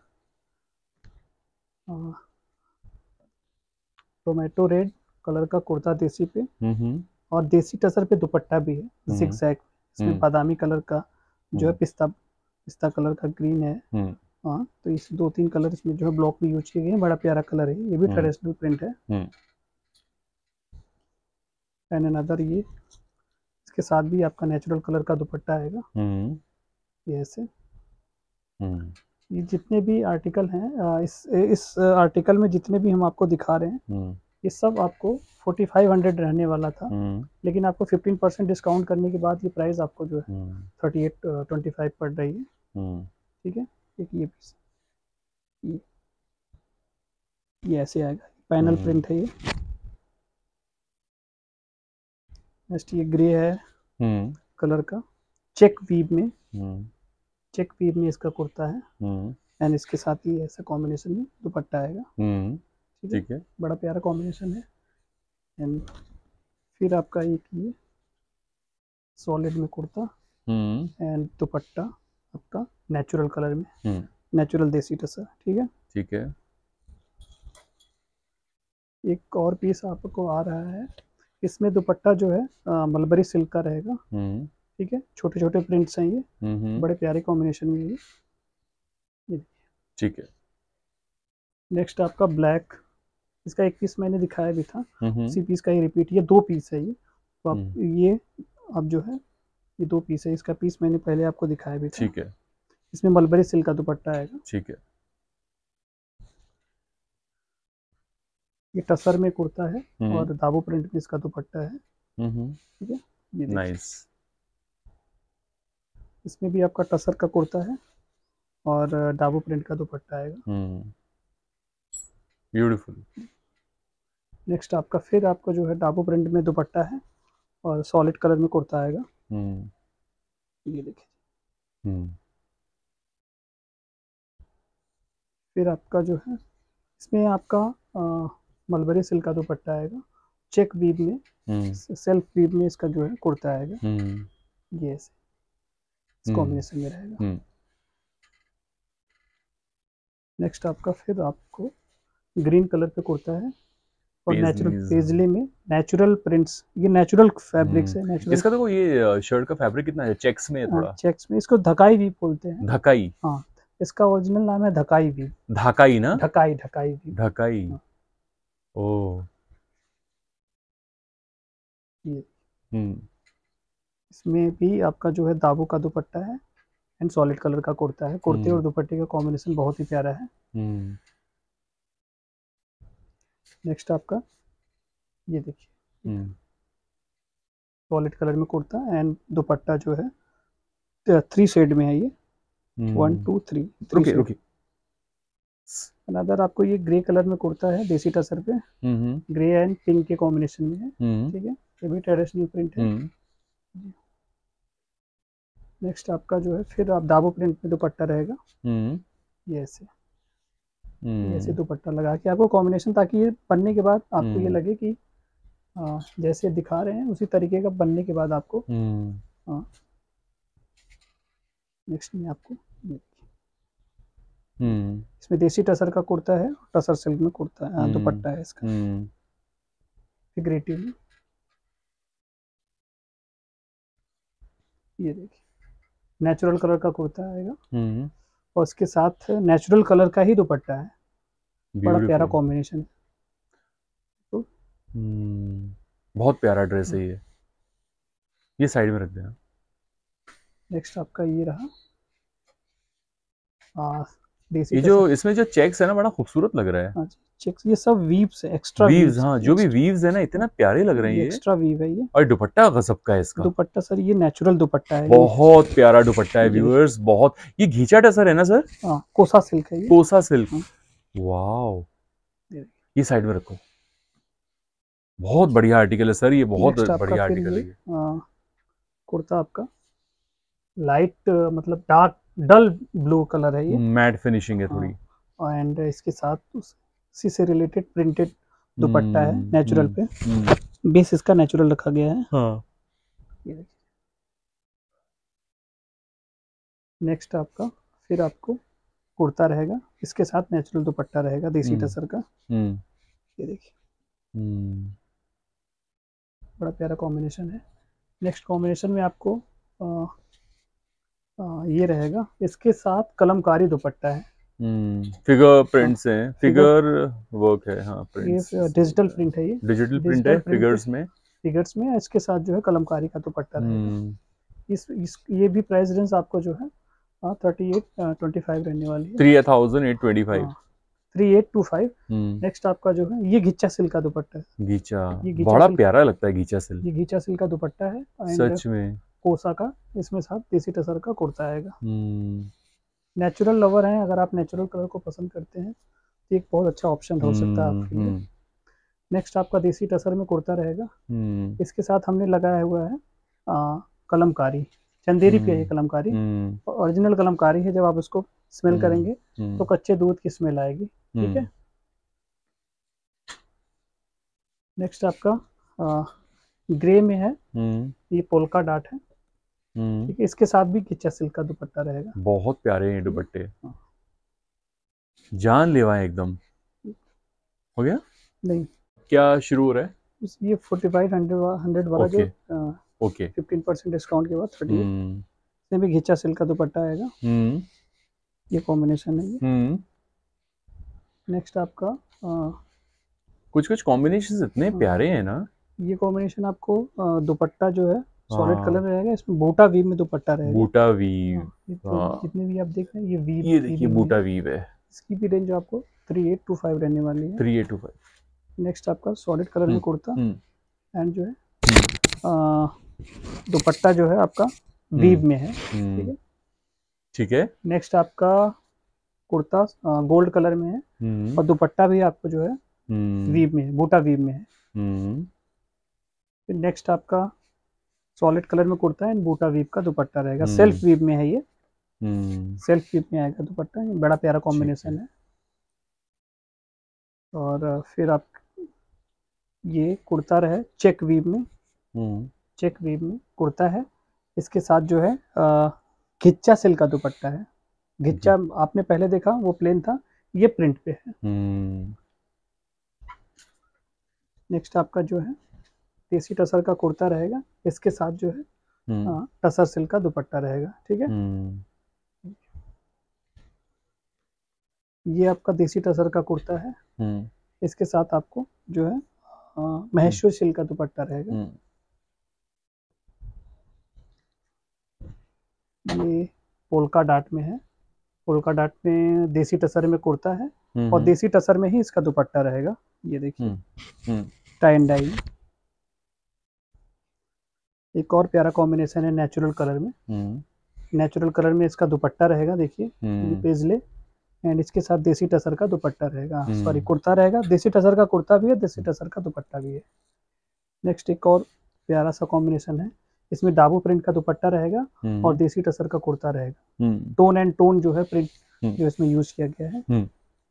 टोमेटो रेड कलर का कुर्ता देसी पे और देसी टसर पे दुपट्टा भी है जिगजैग, इसमें बादामी कलर का जो है पिस्ता कलर का ग्रीन है। हाँ, तो इस 2-3 कलर इसमें जो है ब्लॉक में यूज किए गए हैं, बड़ा प्यारा कलर है, ये भी ट्रेडिशनल प्रिंट है। एंड अनदर ये इसके साथ भी आपका नेचुरल कलर का दुपट्टा आएगा, ये ऐसे। ये जितने भी आर्टिकल हैं इस आर्टिकल में जितने भी हम आपको दिखा रहे हैं ये सब आपको 4500 रहने वाला था, लेकिन आपको 15% डिस्काउंट करने के बाद ये प्राइस आपको जो है 3825 पड़ रही है, ठीक है। एक ये पीस ये ऐसे आएगा, पैनल प्रिंट है ये। नेक्स्ट ये ग्रे है कलर का चेक वीव में इसका कुर्ता है एंड इसके साथ ही ऐसा कॉम्बिनेशन में दुपट्टा आएगा, ठीक है, बड़ा प्यारा कॉम्बिनेशन है। एंड फिर आपका एक ये सॉलिड में कुर्ता एंड दुपट्टा आपका नेचुरल कलर में, नेचुरल देसी टसर, ठीक है, ठीक है। एक और पीस आपको आ रहा है, इसमें दुपट्टा जो है मलबरी सिल्क का रहेगा ठीक है, छोटे छोटे प्रिंट्स हैं ये, बड़े प्यारे कॉम्बिनेशन में ये। ठीक है। नेक्स्ट आपका ब्लैक, इसका एक पीस मैंने दिखाया भी था, उसी पीस का ही रिपीट, ये 2 पीस है ये, तो आप ये अब जो है ये 2 पीस है, इसका पीस मैंने पहले आपको दिखाया भी था। ठीक है। इसमें मलबरी सिल्क का दुपट्टा आएगा। ठीक है। ये टसर में कुर्ता है और दाबो प्रिंट में इसका दुपट्टा है। ठीक है, ये नाइस। इसमें भी आपका टसर का कुर्ता है और डाबो प्रिंट का दुपट्टा आएगा। ब्यूटीफुल। नेक्स्ट आपका फिर आपको जो है डाबो प्रिंट में दुपट्टा है और सॉलिड कलर में कुर्ता आएगा। ये देखिए। फिर आपका जो है इसमें आपका मलबरी सिल्क का दुपट्टा आएगा, चेक वीव में, सेल्फ वीव में इसका जो है कुर्ता आएगा। ये ऐसे इस कॉम्बिनेशन में रहेगा। नेक्स्ट आपका फिर आपको ग्रीन कलर पे कुर्ता है और नेचुरल पेजली में नेचुरल प्रिंट्स, ये नेचुरल फैब्रिक्स है। नेचुरल इसका देखो ये शर्ट का फैब्रिक कितना है, चेक्स में है थोड़ा। चेक्स में, इसको धकाई वीव बोलते हैं। धकाई? हाँ, इसका ओरिजिनल नाम है धकाई वीव। धकाई ना? धकाई, धकाई वीव। धकाई। हाँ। ओ। ये इसमें भी आपका जो है दाबो का दुपट्टा है एंड सॉलिड कलर का कुर्ता है। कुर्ते और दुपट्टे का कॉम्बिनेशन बहुत ही प्यारा है। नेक्स्ट आपका ये देखिए, सॉलिड कलर में कुर्ता एंड दुपट्टा जो है 3 शेड में है ये, 1 2 3 3 अनदर आपको ये ग्रे कलर में कुर्ता है देसी टसर पे, ग्रे एंड पिंक के कॉम्बिनेशन में है। ठीक है, ये भी ट्रेडिशनल प्रिंट है। नेक्स्ट आपका जो है फिर आप दाबो प्रिंट में दुपट्टा रहेगा। ये ऐसे दुपट्टा लगा के आपको कॉम्बिनेशन, ताकि ये बनने के बाद आपको ये लगे कि जैसे दिखा रहे हैं उसी तरीके का बनने के बाद आपको। नेक्स्ट में आपको इसमें देसी टसर का कुर्ता है, टसर सिल्क में कुर्ता है, दुपट्टा है इसका फिगरेटिव में। ये देखिए, नेचुरल कलर का कुर्ता आएगा और उसके साथ नेचुरल कलर का ही दुपट्टा है। बड़ा प्यारा कॉम्बिनेशन है। तो बहुत प्यारा ड्रेस है ये साइड में रख देना। नेक्स्ट आपका ये रहा ये जो इसमें जो चेक्स है ना, बड़ा खूबसूरत लग रहा है। चेक्स, ये सब वीव्स है, एक्स्ट्रा वीव्स। हाँ, जो भी वीव्स है ना, इतना प्यारे लग रहे हैं ये। एक्स्ट्रा वीव है ये। और दुपट्टा गजब का है इसका। दुपट्टा सर ये नेचुरल दुपट्टा है, बहुत प्यारा दुपट्टा है व्यूअर्स। बहुत, ये घीचा टसर है ना सर? कोसा सिल्क है ये। कोसा सिल्क। वाओ, ये साइड में रखो। बहुत बढ़िया आर्टिकल है सर ये, बहुत बढ़िया आर्टिकल है। कुर्ता आपका लाइट मतलब डार्क डल ब्लू कलर है ये, मैट फिनिशिंग है थोड़ी, एंड इसके साथ उसी से रिलेटेड प्रिंटेड दुपट्टा है नेचुरल पे। बेस इसका नेचुरल रखा गया है। ये देखिए। नेक्स्ट आपका फिर आपको कुर्ता रहेगा, इसके साथ नेचुरल दुपट्टा रहेगा देसी टसर का। ये देखिए, बड़ा प्यारा कॉम्बिनेशन है। नेक्स्ट कॉम्बिनेशन में आपको ये रहेगा, इसके साथ कलमकारी दुपट्टा है। फिगर प्रिंट्स हैं, फिगर वर्क है। हाँ, प्रिंट्स, ये डिजिटल प्रिंट है, ये डिजिटल प्रिंट है फिगर्स में। इसके साथ जो है कलमकारी का दुपट्टा रहेगा। इस ये भी प्राइस रेंज आपको जो है 3825 रहने वाली है। 3825। 3825। नेक्स्ट आपका जो है ये घिच्चा सिल्क का दुपट्टा है। घिच्चा, बड़ा प्यारा लगता है घिच्चा सिल्क। ये घिच्चा सिल्क का दुपट्टा है सच में, कोसा का, इसमें साथ देसी टसर का कुर्ता आएगा। नेचुरल लवर हैं, अगर आप नेचुरल कलर को पसंद करते हैं तो एक बहुत अच्छा ऑप्शन हो सकता है आपके लिए। नेक्स्ट आपका देसी टसर में कुर्ता रहेगा, इसके साथ हमने लगाया हुआ है कलमकारी, चंदेरी पे है कलमकारी, ओरिजिनल कलमकारी है। जब आप उसको स्मेल करेंगे तो कच्चे दूध की स्मेल आएगी। ठीक है। नेक्स्ट आपका ग्रे में है, ये पोल्का डाट है। ठीक है, इसके साथ भी घिच्चा सिल्क का दुपट्टा रहेगा। बहुत प्यारे हैं दुपट्टे, जान लेवा है एकदम। हो गया? नहीं, क्या शुरू हो रहा है? ये 4500 वाला जो ओके 15% डिस्काउंट के बाद 38। इसमें भी घिचा सिल्क का दुपट्टा आएगा। ये कॉम्बिनेशन है ये। नेक्स्ट आपका कुछ कुछ कॉम्बिनेशन इतने प्यारे हैं ना। ये कॉम्बिनेशन आपको दुपट्टा जो है सॉलिड कलर में रहेगा, इसमें बूटा वीव में दुपट्टा रहेगा। बूटा वीव, जितने भी आप देख रहे हैं ये वीव, ये देखिए बूटा वीव है। इसकी भी रेंज आपको 3825 रहने वाली है। 3825। नेक्स्ट आपका सॉलिड कलर में कुर्ता एंड जो है दुपट्टा जो है आपका वीव में है। ठीक है, ठीक है। नेक्स्ट आपका कुर्ता गोल्ड कलर में है और दुपट्टा भी आपको जो है वीव में है, बूटा वीव में है। फिर नेक्स्ट आपका सॉलिड कलर में कुर्ता है, बूटा वीव का दुपट्टा रहेगा। सेल्फ वीव में है ये, सेल्फ वीव में आएगा दुपट्टा। ये बड़ा प्यारा कॉम्बिनेशन है। और फिर आप ये कुर्ता रहे चेक वीव में, चेक वीव में कुर्ता है। इसके साथ जो है घिच्चा सिल्क का दुपट्टा है। घिच्चा आपने पहले देखा वो प्लेन था, ये प्रिंट पे है। नेक्स्ट आपका जो है देसी टसर का कुर्ता रहेगा, इसके साथ जो है टसर सिल्क का दुपट्टा रहेगा। ठीक है, ये आपका देसी टसर का कुर्ता है, इसके साथ आपको जो है महेश्वर सिल्क का दुपट्टा रहेगा। ये पोल्का डाट में है, पोल्का डाट में देसी टसर में कुर्ता है और देसी टसर में ही इसका दुपट्टा रहेगा। ये देखिए टाई एंड डाई। एक और प्यारा कॉम्बिनेशन है नेचुरल कलर में। नेचुरल कलर में इसका दुपट्टा रहेगा, देखिए ये पेजले एंड इसके साथ देसी टसर का दुपट्टा रहेगा, सॉरी कुर्ता रहेगा। देसी टसर का कुर्ता भी है, देसी टसर का दुपट्टा भी है। नेक्स्ट एक और प्यारा सा कॉम्बिनेशन है, इसमें डाबू प्रिंट का दुपट्टा रहेगा और देसी टसर का कुर्ता रहेगा। टोन एंड टोन जो है प्रिंट जो इसमें यूज किया गया है।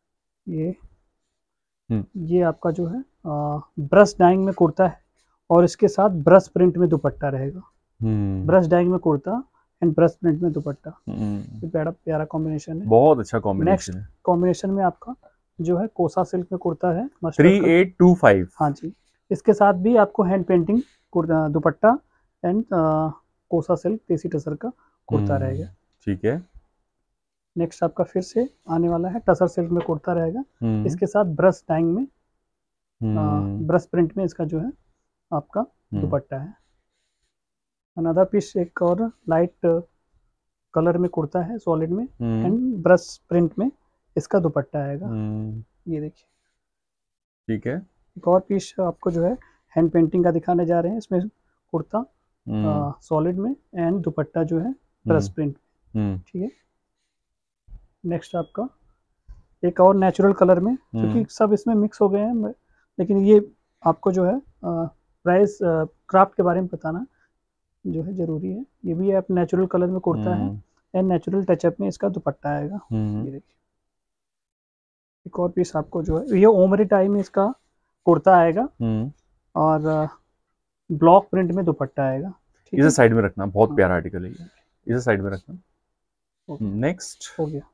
ये आपका जो है ब्रश डाइंग में कुर्ता है और इसके साथ ब्रश प्रिंट में दुपट्टा रहेगा। ब्रश डाइंग में कुर्ता एंड ब्रश प्रिंट में दुपट्टा। बड़ा प्यारा कॉम्बिनेशन है, बहुत अच्छा कॉम्बिनेशन है। कॉम्बिनेशन में आपका जो है कोसा सिल्क में कुर्ता है 3825। हाँ जी, इसके साथ भी आपको hand painting dupatta and kosa silk desi tussar का कुर्ता रहेगा। ठीक है। नेक्स्ट आपका फिर से आने वाला है टसर सिल्क में कुर्ता रहेगा, इसके साथ ब्रश डाइंग में ब्रश प्रिंट में इसका जो है आपका दुपट्टा है। अनदर पीस एक और लाइट कलर में कुर्ता है सॉलिड में एंड ब्रश प्रिंट में इसका दुपट्टा आएगा। ये देखिए, ठीक है। एक और पीस आपको जो है हैंड पेंटिंग का दिखाने जा रहे हैं। इसमें कुर्ता सॉलिड में एंड दुपट्टा जो है ब्रश प्रिंट में। ठीक है। नेक्स्ट आपका एक और नेचुरल कलर में, क्योंकि सब इसमें मिक्स हो गए हैं, लेकिन ये आपको जो है प्राइस क्राफ्ट के बारे में बताना जो है जरूरी है। ये भी आप नेचुरल कलर में कुर्ता है एंड नेचुरल टचअप में इसका दुपट्टा आएगा। ये देखिए, एक और पीस आपको जो है ये ओमरी टाई में इसका कुर्ता आएगा और ब्लॉक प्रिंट में दुपट्टा आएगा। इसे साइड में रखना, बहुत प्यारा आर्टिकल है ये, इसे साइड में रखना। नेक्स्ट हो गया।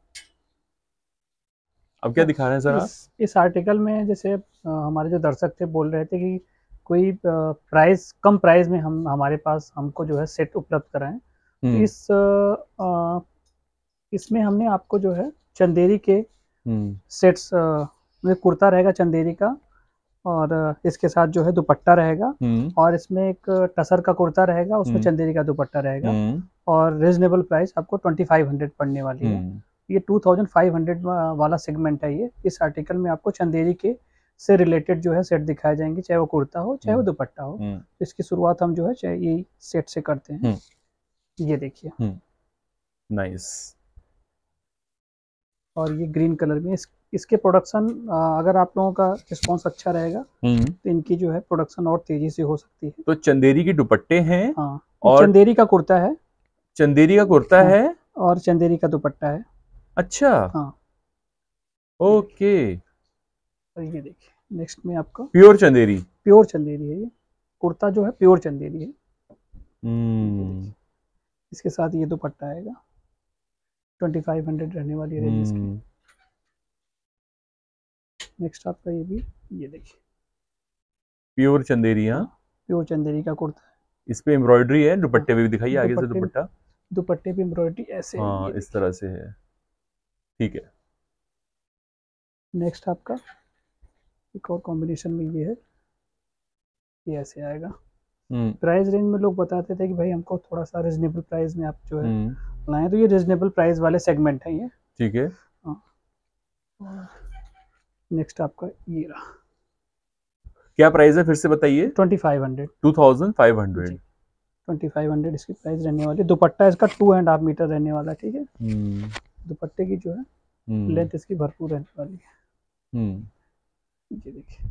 अब क्या दिखा रहे हैं सर? इस आर्टिकल में जैसे हमारे जो दर्शक थे बोल रहे थे कि कोई प्राइस कम प्राइस में हमारे पास हमको जो है सेट उपलब्ध कराएं, तो इसमें हमने आपको जो है चंदेरी के सेट्स में कुर्ता रहेगा चंदेरी का और इसके साथ जो है दुपट्टा रहेगा और इसमें एक टसर का कुर्ता रहेगा, उसमें चंदेरी का दुपट्टा रहेगा और रीजनेबल प्राइस आपको 2500 पड़ने वाली है। ये 2500 वाला सेगमेंट है ये। इस आर्टिकल में आपको चंदेरी के से रिलेटेड जो है सेट दिखाए जाएंगे, चाहे वो कुर्ता हो चाहे वो दुपट्टा हो। इसकी शुरुआत हम जो है चाहे ये सेट से करते हैं। ये देखिए नाइस। और ये ग्रीन कलर में इसके प्रोडक्शन अगर आप लोगों का रिस्पॉन्स अच्छा रहेगा तो इनकी जो है प्रोडक्शन और तेजी से हो सकती है। तो चंदेरी के दुपट्टे हैं, हाँ, और चंदेरी का कुर्ता है, चंदेरी का कुर्ता है और चंदेरी का दुपट्टा है। अच्छा, हाँ, ओके। और ये देखिए नेक्स्ट में आपका प्योर चंदेरी, प्योर चंदेरी है ये कुर्ता जो है, प्योर चंदेरी है। इसके साथ ये दुपट्टा आएगा, 2500 रहने वाली रेंज इसकी। नेक्स्ट आपका ये भी, ये देखिए प्योर चंदेरी। हाँ, प्योर चंदेरी का कुर्ता है, इस पे एम्ब्रॉयडरी है, दुपट्टे पे भी दिखाइए आगे से दुपट्टा। दुपट्टे पे एम्ब्रॉयडरी ऐसे हाँ इस तरह से है, ठीक है। नेक्स्ट आपका एक और कॉम्बिनेशन में ये है, ये ऐसे आएगा। प्राइस रेंज में लोग बताते थे कि भाई हमको थोड़ा सा रिजनेबल प्राइस में आप जो है लाएं, तो ये रिजनेबल प्राइस वाले सेगमेंट है ये, ठीक है। नेक्स्ट आपका ये रहा, क्या प्राइस है फिर से बताइए? 2500। 2500 2500 इसकी प्राइस रहने वाली। दुपट्टा इसका 2.5 मीटर रहने वाला, ठीक है। दुपट्टे की जो है लेंथ इसकी भरपूर रहने वाली है। ये देखिए,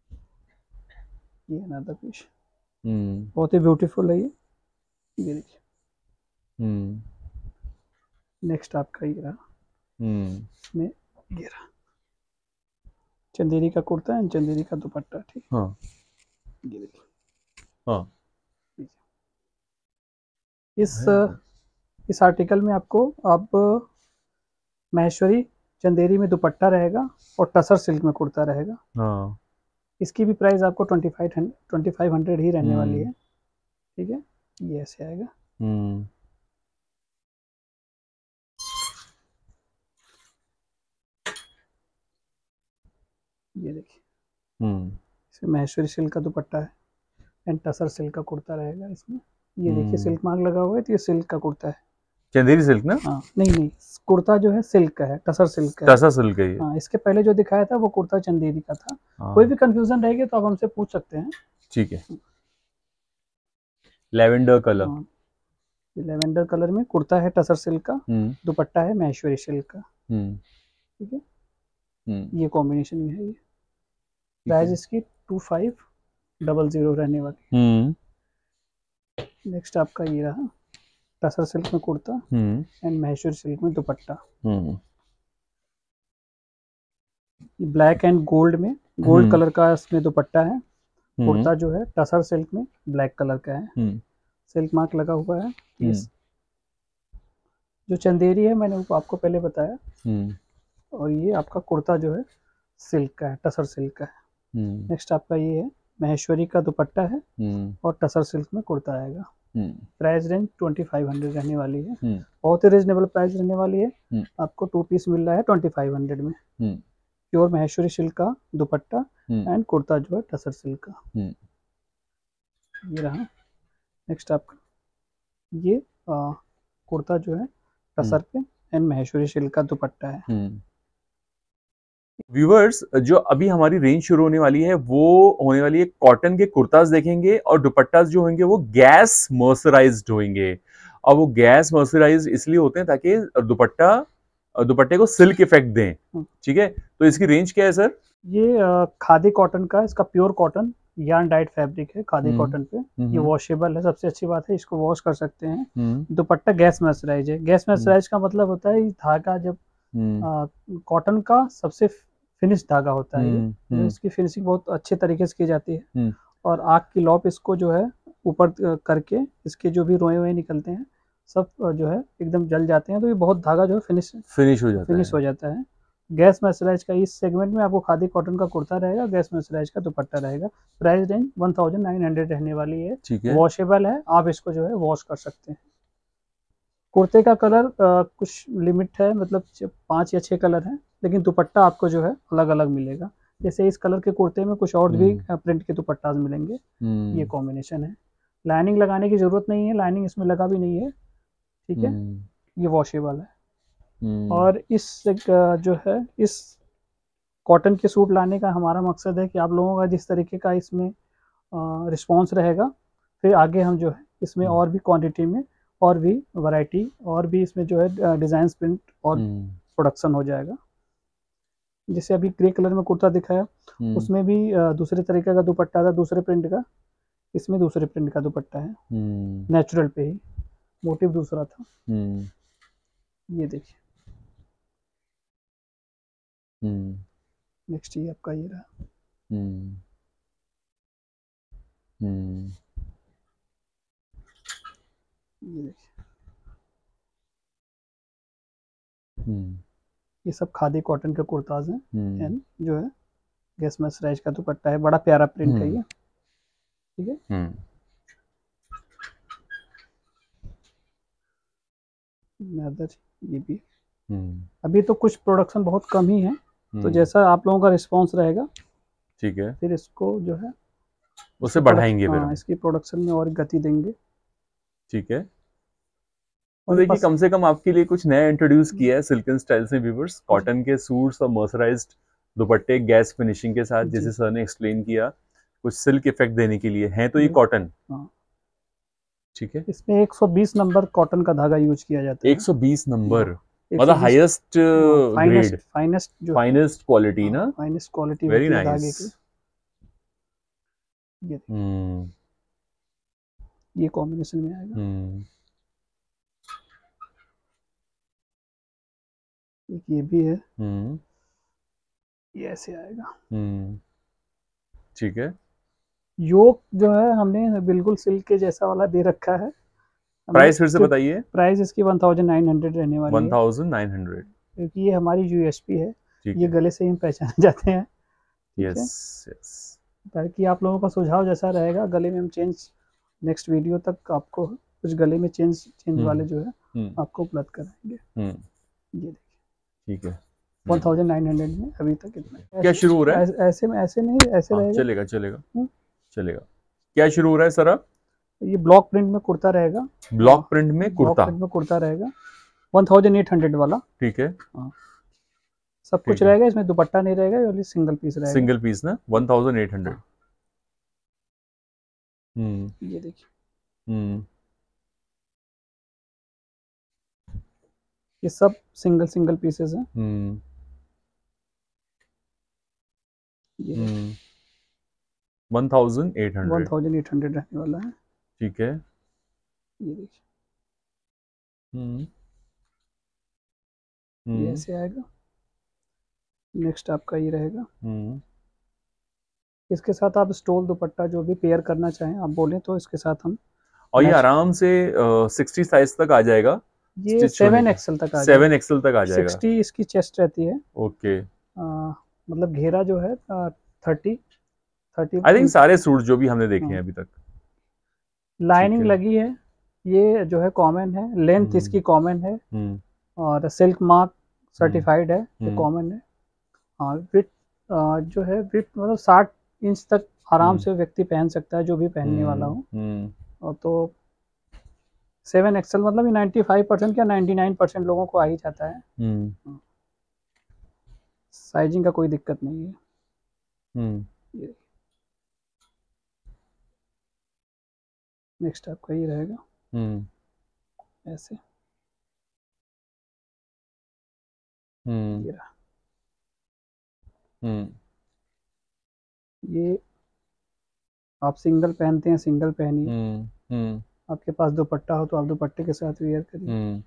ये अनदर पीस बहुत ही ब्यूटीफुल है ये देखिए। नेक्स्ट आपका ये रहा, इसमें ये रहा चंदेरी का कुर्ता है, चंदेरी का दुपट्टा, ठीक। हाँ ये देखिए, हाँ इस आर्टिकल में आपको अब महेश्वरी चंदेरी में दुपट्टा रहेगा और टसर सिल्क में कुर्ता रहेगा। हाँ इसकी भी प्राइस आपको 2500 ही रहने वाली है, ठीक है। ये ऐसे आएगा। ये देखिए, इसमें महेश्वरी सिल्क का दुपट्टा है एंड टसर सिल्क का कुर्ता रहेगा इसमें। ये देखिए सिल्क मार्क लगा हुआ है, तो ये सिल्क का कुर्ता है, चंदेरी सिल्क ना? हाँ नहीं कुर्ता जो है सिल्क का है, टसर सिल्क का है। टसर सिल्क है ये। हाँ, इसके पहले जो दिखाया था वो कुर्ता चंदेरी का था। कोई भी कंफ्यूजन रहेगी तो आप हमसे पूछ सकते हैं, ठीक है। लेवेंडर कलर, लेवेंडर कलर में कुर्ता है टसर सिल्क का, दुपट्टा है महेश्वरी सिल्क का, ठीक है। ये कॉम्बिनेशन में है ये। प्राइस इसकी 2500 रहने वाली। नेक्स्ट आपका ये रहा, टसर सिल्क में कुर्ता एंड महेश्वरी सिल्क में दुपट्टा। ब्लैक एंड गोल्ड में, गोल्ड कलर का इसमें दुपट्टा है। कुर्ता जो है टसर सिल्क में ब्लैक कलर का है, सिल्क मार्क लगा हुआ है। जो चंदेरी है मैंने आपको पहले बताया, और ये आपका कुर्ता जो है सिल्क का है, टसर सिल्क का है। नेक्स्ट आपका ये है, महेश्वरी का दुपट्टा है और टसर सिल्क में कुर्ता आएगा। प्राइस रेंज 2500 रहने वाली है, बहुत ही रिजनेबल प्राइस रहने वाली है। आपको 2 पीस मिल रहा है 2500 में। प्योर महेश्वरी सिल्क का दुपट्टा एंड कुर्ता जो है टसर सिल्क का। ये रहा। नेक्स्ट आपका ये कुर्ता जो है टसर पे एंड महेश्वरी सिल्क का दुपट्टा है। व्यूअर्स, जो अभी हमारी रेंज शुरू होने वाली है वो होने वाली है कॉटन के कुर्ताज देखेंगे, और दुपट्टास जो होंगे वो गैस मर्सराइज्ड होंगे। और वो गैस मर्सराइज्ड इसलिए होते हैं ताकि दुपट्टे को सिल्क इफेक्ट दें, ठीक है। तो इसकी रेंज क्या है सर? ये खादी कॉटन का, इसका pure cotton yarn dyed fabric है खादी कॉटन पे। ये वॉशेबल है, सबसे अच्छी बात है, इसको वॉश कर सकते हैं। दुपट्टा गैस मर्सराइज है। गैस मर्सराइज का मतलब होता है धागा जब कॉटन का सबसे फिनिश धागा होता है, तो इसकी फिनिशिंग बहुत अच्छे तरीके से की जाती है। और आग की लॉप इसको जो है ऊपर करके इसके जो भी रोए हुए निकलते हैं सब जो है एकदम जल जाते हैं, तो ये बहुत धागा जो है फिनिश हो जाता है। गैस मर्सराइज का इस सेगमेंट में आपको खादी कॉटन का कुर्ता रहेगा, गैस मर्सराइज का दुपट्टा रहेगा। प्राइस रेंज 1900 रहने वाली है। वॉशेबल है, आप इसको जो है वॉश कर सकते हैं। कुर्ते का कलर कुछ लिमिट है, मतलब 5 या 6 कलर हैं, लेकिन दुपट्टा आपको जो है अलग अलग मिलेगा। जैसे इस कलर के कुर्ते में कुछ और भी प्रिंट के दुपट्टा मिलेंगे। ये कॉम्बिनेशन है। लाइनिंग लगाने की जरूरत नहीं है, लाइनिंग इसमें लगा भी नहीं है, ठीक है। ये वॉशेबल है। और इस जो है इस कॉटन के सूट लाने का हमारा मकसद है कि आप लोगों का जिस तरीके का इसमें रिस्पॉन्स रहेगा, फिर आगे हम जो है इसमें और भी क्वांटिटी में और भी वैरायटी और भी इसमें जो है डिजाइन प्रिंट और प्रोडक्शन हो जाएगा। जैसे अभी ग्रे कलर में कुर्ता दिखाया, उसमें भी दूसरे तरीके का दुपट्टा था, दूसरे प्रिंट का। इसमें दूसरे प्रिंट का दुपट्टा है, नेचुरल पे ही, मोटिव दूसरा था। ये देखिए। नेक्स्ट ये आपका ये रहा। ये देखिए, ये सब खादी कॉटन के कुर्ताज हैं एंड जो है गैस मर्सराइज का दुपट्टा है। बड़ा प्यारा प्रिंट है ये, ठीक है। अदर ये भी। अभी तो कुछ प्रोडक्शन बहुत कम ही है, तो जैसा आप लोगों का रिस्पांस रहेगा, ठीक है, फिर इसको जो है उसे बढ़ाएंगे फिर हाँ, इसकी प्रोडक्शन में और गति देंगे। ठीक है, तो देखिए कम से कम आपके लिए कुछ नया इंट्रोड्यूस किया है सिल्कन स्टाइल्स ने व्यूअर्स। कॉटन के सूट्स और मर्सराइज्ड दुपट्टे गैस फिनिशिंग के साथ, जैसे सर ने एक्सप्लेन किया, कुछ सिल्क इफेक्ट देने के लिए है। तो ये कॉटन, ठीक है, इसमें 120 नंबर कॉटन का धागा यूज किया जाता है। 120 नंबर मतलब हाईएस्ट ग्रेड, फाइनेस्ट क्वालिटी ना, फाइनेस्ट क्वालिटी वेरी होती है धागे नाइस। की। ये कॉम्बिनेशन में आएगा। एक ये भी है, ये ऐसे आएगा। ठीक है, योक जो है हमने बिल्कुल सिल्क के जैसा वाला दे रखा है। प्राइस फिर से बताइए। प्राइस इसकी 1900 रहने वाली है। 1900, क्योंकि ये हमारी यूएसपी है, ये गले से ही पहचाने जाते हैं। यस यस, ताकि आप लोगों का सुझाव जैसा रहेगा, गले में हम चेंज नेक्स्ट वीडियो तक आपको कुछ गले में चेंज वाले जो है आपको उपलब्ध कराएंगे। ये देखिए, ठीक है, 1900 में अभी तक इतना। क्या शुरू हो रहा है? ऐसे में, ऐसे नहीं, ऐसे रहेगा। चलेगा चलेगा चलेगा। क्या शुरू हो रहा है सर अब? ये ब्लॉक प्रिंट में कुर्ता रहेगा। ब्लॉक प्रिंट में कुर्ता, 1800 वाला, ठीक है, सब कुछ रहेगा इसमें। दुपट्टा नहीं रहेगा, ओनली सिंगल पीस रहेगा। सिंगल पीस ना, 1800। ये देखिए, ये सब सिंगल पीसेस हैं। ये 1800 रहने वाला है, ठीक है। ये देखिए, ये ऐसे आएगा। नेक्स्ट आपका ये रहेगा। इसके साथ आप स्टोल दुपट्टा जो भी पेयर करना चाहें आप बोलें तो इसके साथ हम, और ये आराम से 60 साइज तक आ जाएगा। ये 7 एक्सल तक आ जाएगा। 7 एक्सल तक आ जाएगा। 60 इसकी चेस्ट रहती है। ओके, मतलब घेरा जो है 30 आई थिंक सारे सूट जो भी हमने देखे हैं अभी तक। लाइनिंग लगी है, ये जो है कॉमन है। लेंथ इसकी कॉमन है, और सिल्क मार्क सर्टिफाइड है, ये कॉमन है। हाँ, विथ जो है विथ मतलब 60 इंच तक आराम से व्यक्ति पहन सकता है, जो भी पहनने वाला हो। और तो 7 एक्सल मतलब 95% या 99% लोगों को आ ही जाता है। साइजिंग का कोई दिक्कत नहीं है। नेक्स्ट आपका ये रहेगा ऐसे। ये आप सिंगल पहनते हैं, सिंगल पहनिए। आपके पास दुपट्टा हो तो आप दुपट्टे के साथ वेयर करिए।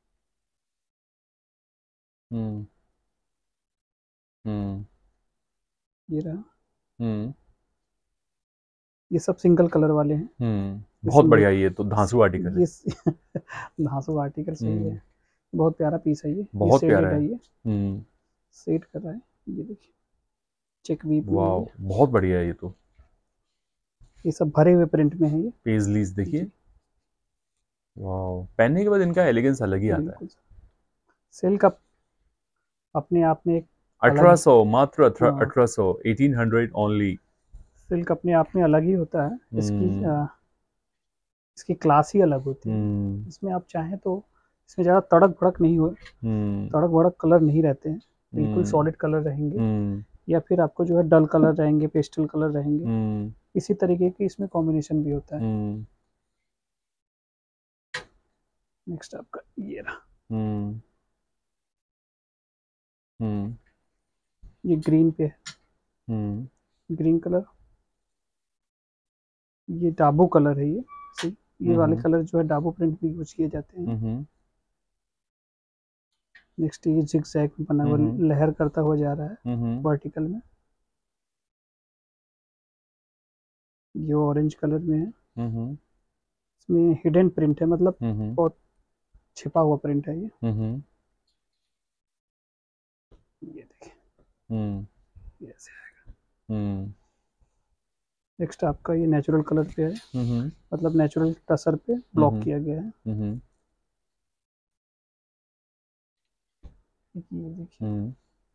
ये रहा। ये सब सिंगल कलर वाले हैं। बहुत बढ़िया, ये तो धांसू आर्टिकल है। धांसू आर्टिकल सही है, बहुत प्यारा पीस है ये। बहुत प्यारा है। ये सेट कर रहा है, ये देखिए, चेक भी। वाव, बहुत बढ़िया है ये तो। ये सब भरे हुए प्रिंट में है। ये पेजलीज देखिए, वाव, पहनने के बाद इनका एलिगेंस अलग ही आता है। सिल्क अपने आप में एक 1800, मात्र 1800, 1800 ओनली। सिल्क अपने आप में अलग ही होता है। इसकी क्लास ही अलग होती है। इसमें आप चाहें तो इसमें ज़्यादा तड़क भड़क नहीं हो, तड़क भड़क कलर नहीं रहते हैं, बिल्कुल सॉलिड कलर रहेंगे। या फिर आपको जो है डल कलर रहेंगे, पेस्टल कलर रहेंगे। इसी तरीके की इसमें कॉम्बिनेशन भी होता है। नेक्स्ट आपका ये रहा। ये ग्रीन पे है, ग्रीन कलर। ये डाबू कलर है। ये वाले कलर जो है डाबू प्रिंट भी यूज किए जाते हैं। नेक्स्ट ये जिगजैग में बना हुआ, लहर करता हुआ जा रहा है वर्टिकल में। ये ऑरेंज कलर में है। इसमें हिडन प्रिंट है, मतलब बहुत छिपा हुआ प्रिंट है ये। ये देखिए, ये ऐसे आएगा। नेक्स्ट आपका ये नेचुरल कलर पे है, मतलब नेचुरल टसर पे ब्लॉक किया गया है। ये देखिए,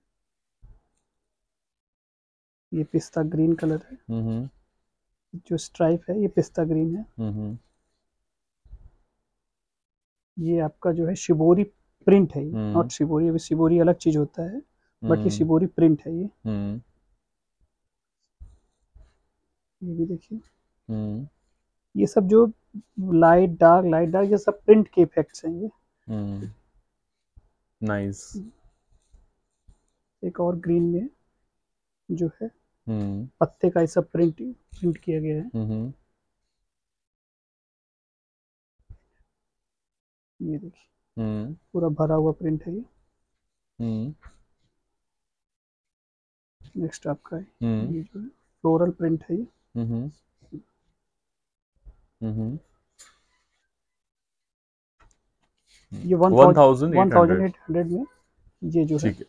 ये पिस्ता ग्रीन कलर है। जो स्ट्राइप है ये पिस्ता ग्रीन है। ये आपका जो है शिबोरी प्रिंट है, ये नॉट शिबोरी, अभी शिबोरी अलग चीज होता है, बट ये शिबोरी प्रिंट है। ये भी देखिए, ये सब जो लाइट डार्क ये सब प्रिंट के इफेक्ट्स हैं ये। नाइस। एक और ग्रीन में जो है पत्ते का ये सब प्रिंट किया गया है। ये देखिए, पूरा भरा हुआ प्रिंट है ये। नेक्स्ट आपका है ये जो है फ्लोरल प्रिंट है ये। ये 1800 में ये जो है।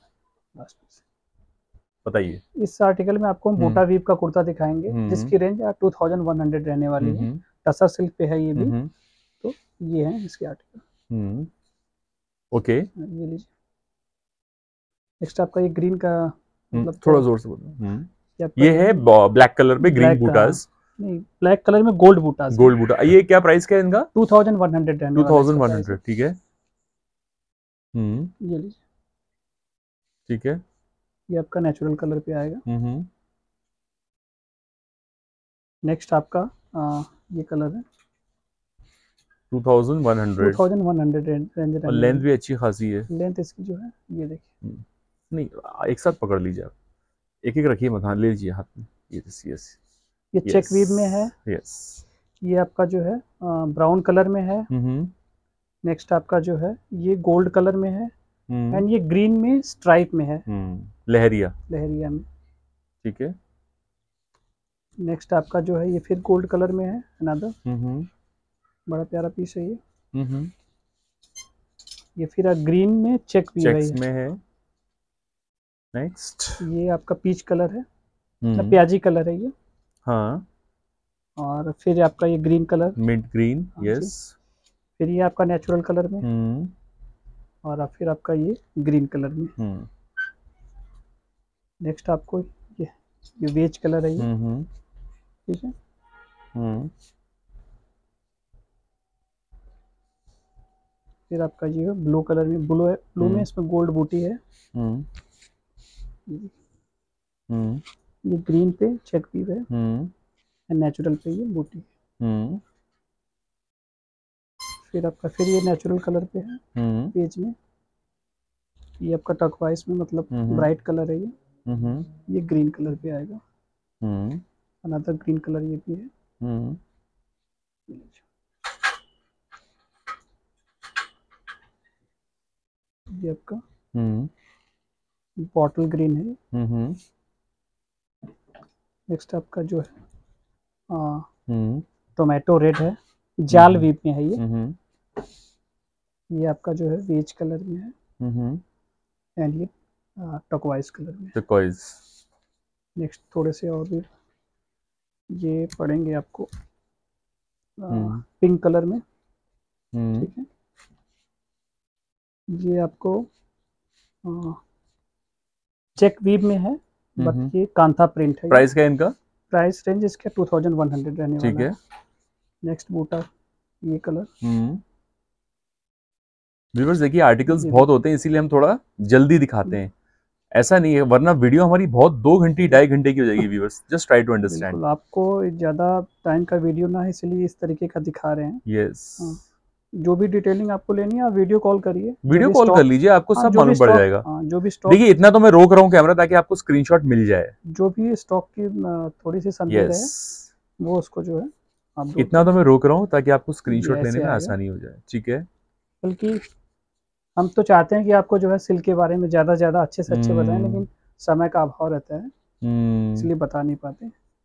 बताइए, इस आर्टिकल में आपको हम बूटा वीव का कुर्ता दिखाएंगे जिसकी रेंज 2100 रहने वाली है। टसर सिल्क पे है ये भी। तो ये है इसके आर्टिकल। ओके, ये लीजिए। नेक्स्ट आपका ये ग्रीन का, मतलब थोड़ा जोर से बोलो। ये है ब्लैक कलर पे ग्रीन बूटास। नहीं, ब्लैक कलर में गोल्ड बूटास। गोल्ड बूटा। ये क्या प्राइस का है इनका? 2100 2100, ठीक है। ये लीजिए, ठीक है। ये आपका नेचुरल कलर पे आएगा। नेक्स्ट आपका ये कलर है 2100 रेंज। और लेंथ भी अच्छी खासी है। लेंथ इसकी जो है ये देखिए। नहीं, एक साथ पकड़ लीजिए आप, एक एक रखिए मत, हाँ ले लीजिए हाथ में। ये चेक वीव में है। यस। ये आपका जो है ब्राउन कलर में है। नेक्स्ट आपका जो है ये गोल्ड कलर में है। एंड ये ग्रीन में स्ट्राइप में है। लहरिया में, ठीक है। नेक्स्ट आपका जो है ये फिर गोल्ड कलर में है अनदर। बड़ा प्यारा पीस है ये। ये फिर ग्रीन में चेक में है। नेक्स्ट ये आपका पीच कलर है, प्याजी कलर है ये। हाँ। और फिर आपका ये green colour, mint green. Yes. फिर ये आपका नेचुरल कलर में। और फिर आपका ये ग्रीन कलर में। नेक्स्ट आपको ये वेज कलर है ये। ठीक है। फिर आपका ये है ब्लू कलर में, ब्लू में इसमें गोल्ड बूटी है। ये ग्रीन पे चेक वीव है। नेचुरल पे ये बूटी है। फिर आपका फिर ये नेचुरल कलर पे है पेज में। ये आपका टर्कवाइज में, मतलब ब्राइट कलर है ये ग्रीन कलर पे आएगा। अनदर ग्रीन कलर ये भी है। ये आपका बॉटल ग्रीन है। नेक्स्ट आपका जो है टोमेटो रेड है, जाल वीव में है ये आपका जो है वेज कलर में है। एंड ये टर्कवाइज कलर में। टर्कवाइज। नेक्स्ट थोड़े से और भी ये पड़ेंगे आपको पिंक कलर में। ठीक है। ये आपको चेक वीव में है, बट ये कांथा प्रिंट है। प्राइस क्या है इनका? प्राइस रेंज इसका 2100 रहने वाला है। ठीक है। नेक्स्ट बूटा ये कलर। व्यूअर्स देखिए, आर्टिकल्स बहुत होते हैं इसीलिए हम थोड़ा जल्दी दिखाते हैं, ऐसा नहीं है, वरना वीडियो हमारी बहुत 2 घंटे 2.5 घंटे की हो जाएगी। Viewers just try to understand. आपको ज्यादा टाइम का वीडियो ना है इसलिए इस तरीके का दिखा रहे हैं। यस। जो भी डिटेलिंग आपको लेनी है आप वीडियो कॉल करिए, वीडियो कॉल कर लीजिए, आपको सब मालूम पड़ जाएगा। जो भी स्टॉक, देखिए इतना तो मैं रोक रहा हूँ कैमरा ताकि आपको स्क्रीनशॉट मिल जाए। जो भी स्टॉक की थोड़ी सी संदेह है वो उसको जो है आप इतना तो मैं रोक रहा हूँ ताकि आपको स्क्रीनशॉट लेने में आसानी हो जाए। ठीक है। बल्कि हम तो चाहते हैं कि आपको जो है सिल्क के बारे में ज्यादा अच्छे से अच्छे बताएं, लेकिन समय का अभाव रहता है इसलिए बता नहीं पाते।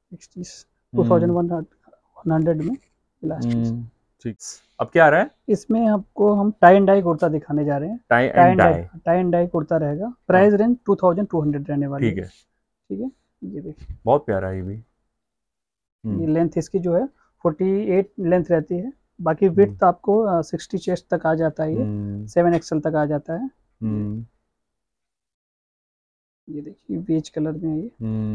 2100 में लास्ट पीस। ठीक। अब क्या आ रहा है? इसमें आपको हम टाई एंड डाई कुर्ता दिखाने जा रहे हैं। टाई एंड डाई कुर्ता रहेगा। प्राइस रेंज 2200 रहने वाली है। ठीक है। ये देखिए, बहुत प्यारा है ये भी। ये लेंथ इसकी जो है 48 लेंथ रहती है, बाकी विड्थ आपको 60 चेस्ट तक आ जाता है, ये 7 XL तक आ जाता है। ये देखिए बेज कलर में है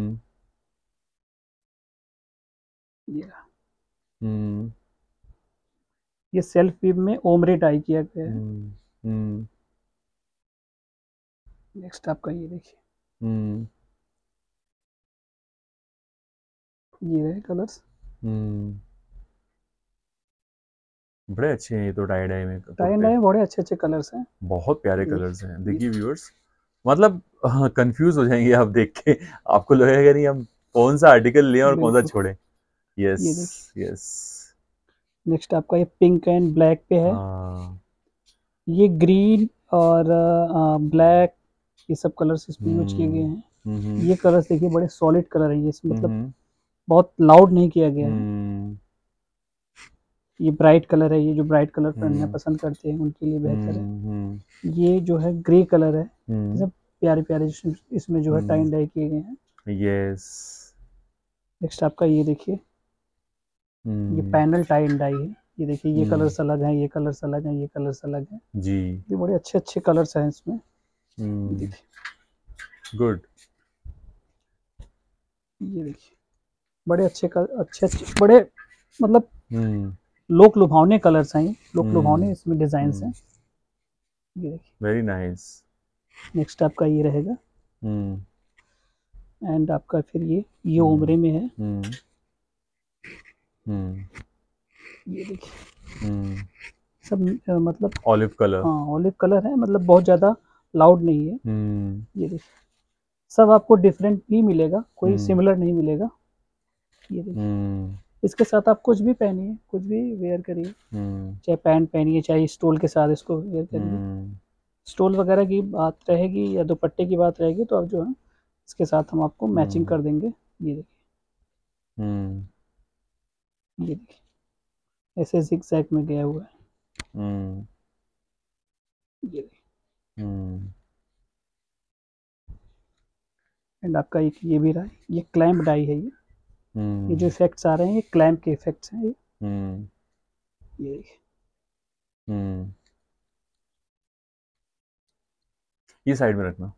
ये रहा। ये सेल्फ वीव में ओमरे डाई किया गया है। नेक्स्ट आपका ये देखिए ये रहे कलर्स। बड़े अच्छे हैं ये तो टाई डाई में। टाई डाई में बड़े अच्छे अच्छे कलर्स हैं, बहुत प्यारे कलर्स हैं। देखिए व्यूअर्स, मतलब कंफ्यूज हो जाएंगे आप देख के, आपको लगेगा नहीं हम कौन सा आर्टिकल लें और कौन सा छोड़ें। Yes yes. नेक्स्ट आपका ये पिंक एंड ब्लैक पे है। ये ग्रीन और ब्लैक ये सब कलर्स इसमें यूज किए गए हैं। ये कलर्स देखिए बड़े सॉलिड कलर है ये, मतलब बहुत लाउड नहीं किया गया है। ये ब्राइट कलर है, ये जो ब्राइट कलर पहनना पसंद करते हैं उनके लिए बेहतर है। ये जो है ग्रे कलर है, सब प्यारे प्यारे इसमें जो है टाई डाई किए गए हैं। यस। नेक्स्ट आपका ये देखिए ये पैनल टाई एंड डाई है। ये देखिए ये कलर्स अलग हैं, ये कलर्स अलग हैं, ये कलर्स अलग हैं जी। ये बड़े अच्छे अच्छे कलर्स हैं इसमें। गुड। ये देखिए बड़े अच्छे अच्छे बड़े मतलब लोक लुभावने कलर्स हैं, लोक लुभावने इसमें डिजाइन्स हैं। ये देखिए वेरी नाइस। नेक्स्ट आपका ये रहेगा एंड आपका फिर ये ओमरे में है। ये देखिए सब मतलब ऑलिव कलर। हाँ ऑलिव कलर है, मतलब बहुत ज्यादा लाउड नहीं है। ये देखिए सब आपको डिफरेंट भी मिलेगा, कोई सिमिलर नहीं मिलेगा। ये देखिए इसके साथ आप कुछ भी पहनिए, कुछ भी वेयर करिए, चाहे पैंट पहनिए, चाहे स्टोल के साथ इसको वेयर करिए। स्टोल वगैरह की बात रहेगी या दुपट्टे की बात रहेगी तो आप जो है इसके साथ हम आपको मैचिंग कर देंगे। ये देखिए ये देखिए ऐसे जिगजैग में गया हुआ है। ये देखिए एंड आपका एक ये भी रहा है, ये क्लैम्प डाई है। ये जो इफेक्ट्स आ रहे हैं ये क्लैम्प के इफेक्ट्स हैं। ये देखिए ये साइड में रखना।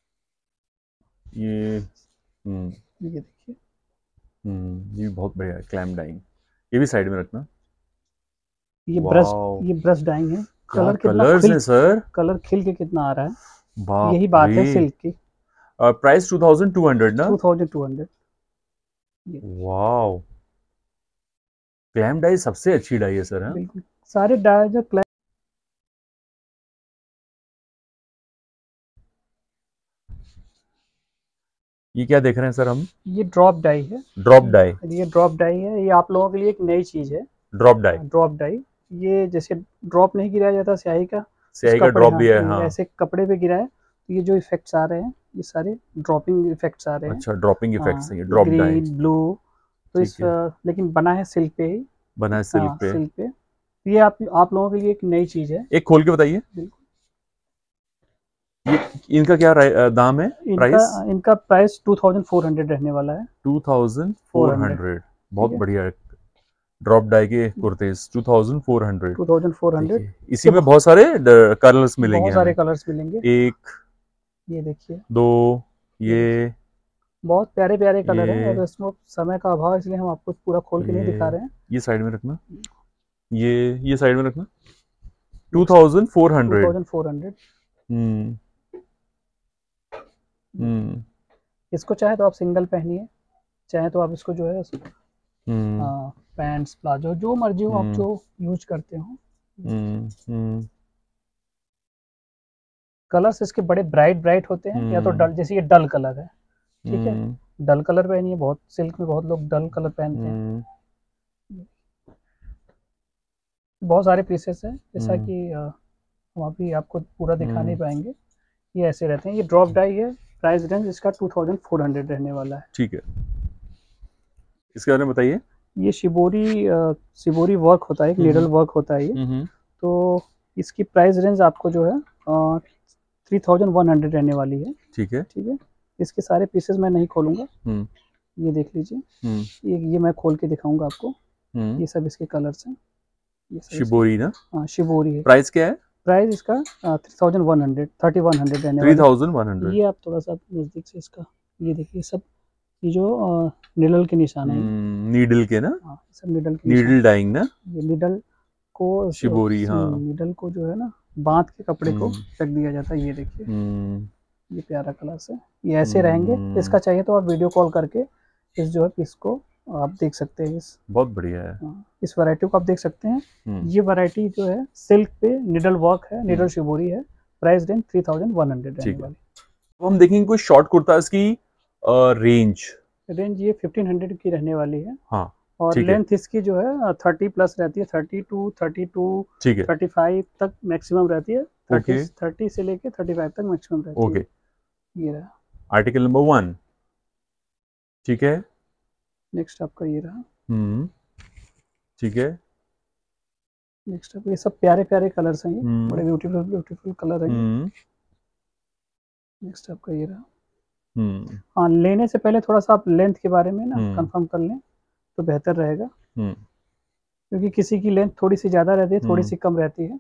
ये देखिए ये बहुत बढ़िया है क्लैम्प डाइंग। ये भी साइड में रखना। ये ब्रश डाइंग है। कलर कलर्स हैं सर, कलर खिल के कितना आ रहा है, यही बात है सिल्क की। प्राइस 2200 ना? 2200। वाओ, क्लैम्प डाई सबसे अच्छी डाई है सर। हाँ बिल्कुल, सारे डाई जो क्लैम्प। ये क्या देख रहे हैं सर हम? ये ड्रॉप डाई है। ड्रॉप डाई, ये ड्रॉप डाई है। ये आप लोगों के लिए एक नई चीज है, ड्रॉप डाई। ड्रॉप डाई ये जैसे ड्रॉप नहीं गिराया जाता स्याही का ड्रॉप दिया है। हाँ। ऐसे कपड़े पे गिरा है तो ये जो इफेक्ट्स आ रहे हैं ये सारे ड्रॉपिंग इफेक्ट्स आ रहे हैं। अच्छा, ड्रॉपिंग इफेक्ट्स हैं ये ड्रॉप डाई। ग्रीन ब्लू तो इस लेकिन बना है सिल्क पे ही, बना है सिल्क पे। सिल्क पे। ये आप लोगों के लिए एक नई चीज है। एक खोल के बताइए। ये इनका क्या दाम है? इनका प्राइस 2400 रहने वाला है। 2400। बहुत बढ़िया ड्रॉप डाई के कुर्ते 2400। इसी में बहुत सारे कलर्स मिलेंगे, बहुत सारे कलर्स मिलेंगे। एक ये देखिए, दो, ये बहुत प्यारे प्यारे कलर है और इसमें समय का अभाव इसलिए हम आपको पूरा खोल के नहीं दिखा रहे हैं। ये साइड में रखना, ये साइड में रखना। 2400। इसको चाहे तो आप सिंगल पहनिए, चाहे तो आप इसको जो है पैंट्स प्लाजो जो मर्जी हो आप जो यूज करते हो। कलर्स इसके बड़े ब्राइट ब्राइट होते हैं या तो डल, जैसे ये डल कलर है, ठीक है, डल कलर पहनिए। बहुत सिल्क में बहुत लोग डल कलर पहनते हैं। बहुत सारे पीसेस हैं, जैसा कि हम अभी आपको पूरा दिखा नहीं पाएंगे। ये ऐसे रहते हैं। ये ड्रॉप डाई है, प्राइस रेंज इसका 2400 रहने वाला है। ठीक है, इसके बारे में बताइए। ये शिबोरी वर्क होता है, एक नीडल वर्क होता है ये। तो इसकी प्राइस रेंज आपको जो है 3100 रहने वाली है। ठीक है, ठीक है। इसके सारे पीसेस मैं नहीं खोलूंगा, ये देख लीजिए। ये मैं खोल के दिखाऊंगा आपको। ये सब इसके कलर्स हैं। शिबोरी ना? हाँ शिबोरी है। प्राइस क्या है? प्राइस इसका 3100 रहने वाला। 3100। ये आप थोड़ा सा नजदीक से इसका ये देखिए, सब ये जो निडल के निशान है, नीडल के ना, हाँ सब निडल के नीडल डाइंग ना, ये निडल को शिबोरी, हाँ निडल को जो है ना बांध के कपड़े को रख दिया जाता है। ये देखिए ये प्यारा कलर से ये ऐसे रहेंगे। इसका चाहिए तो आप वीडियो कॉल करके इस जो है पीस को आप देख सकते हैं। इस बहुत बढ़िया है, इस वैरायटी को आप देख सकते हैं। ये वैरायटी जो है सिल्क पे निडल वर्क है, निडल शिबोरी है। प्राइस रेंज 3100 रहने वाली। तो हम देखेंगे कुछ शॉर्ट कुर्तास की रेंज ये 1500 की रहने वाली है। हाँ, और लेंथ इसकी जो है 30 प्लस रहती है, 32, 32, 35 तक मैक्सिमम रहती है। 30 से लेके 35 तक मैक्सिमम रहती है। ये रहा आर्टिकल नंबर 1। ठीक है, नेक्स्ट आपका ये रहा। ठीक है, नेक्स्ट आपका ये सब प्यारे प्यारे कलर्स हैं, ये बड़े ब्यूटीफुल कलर है। नेक्स्ट आपका ये रहा। हाँ, लेने से पहले थोड़ा सा आप लेंथ के बारे में ना कंफर्म कर लें तो बेहतर रहेगा, क्योंकि किसी की लेंथ थोड़ी सी ज्यादा रहती है, थोड़ी सी कम रहती है।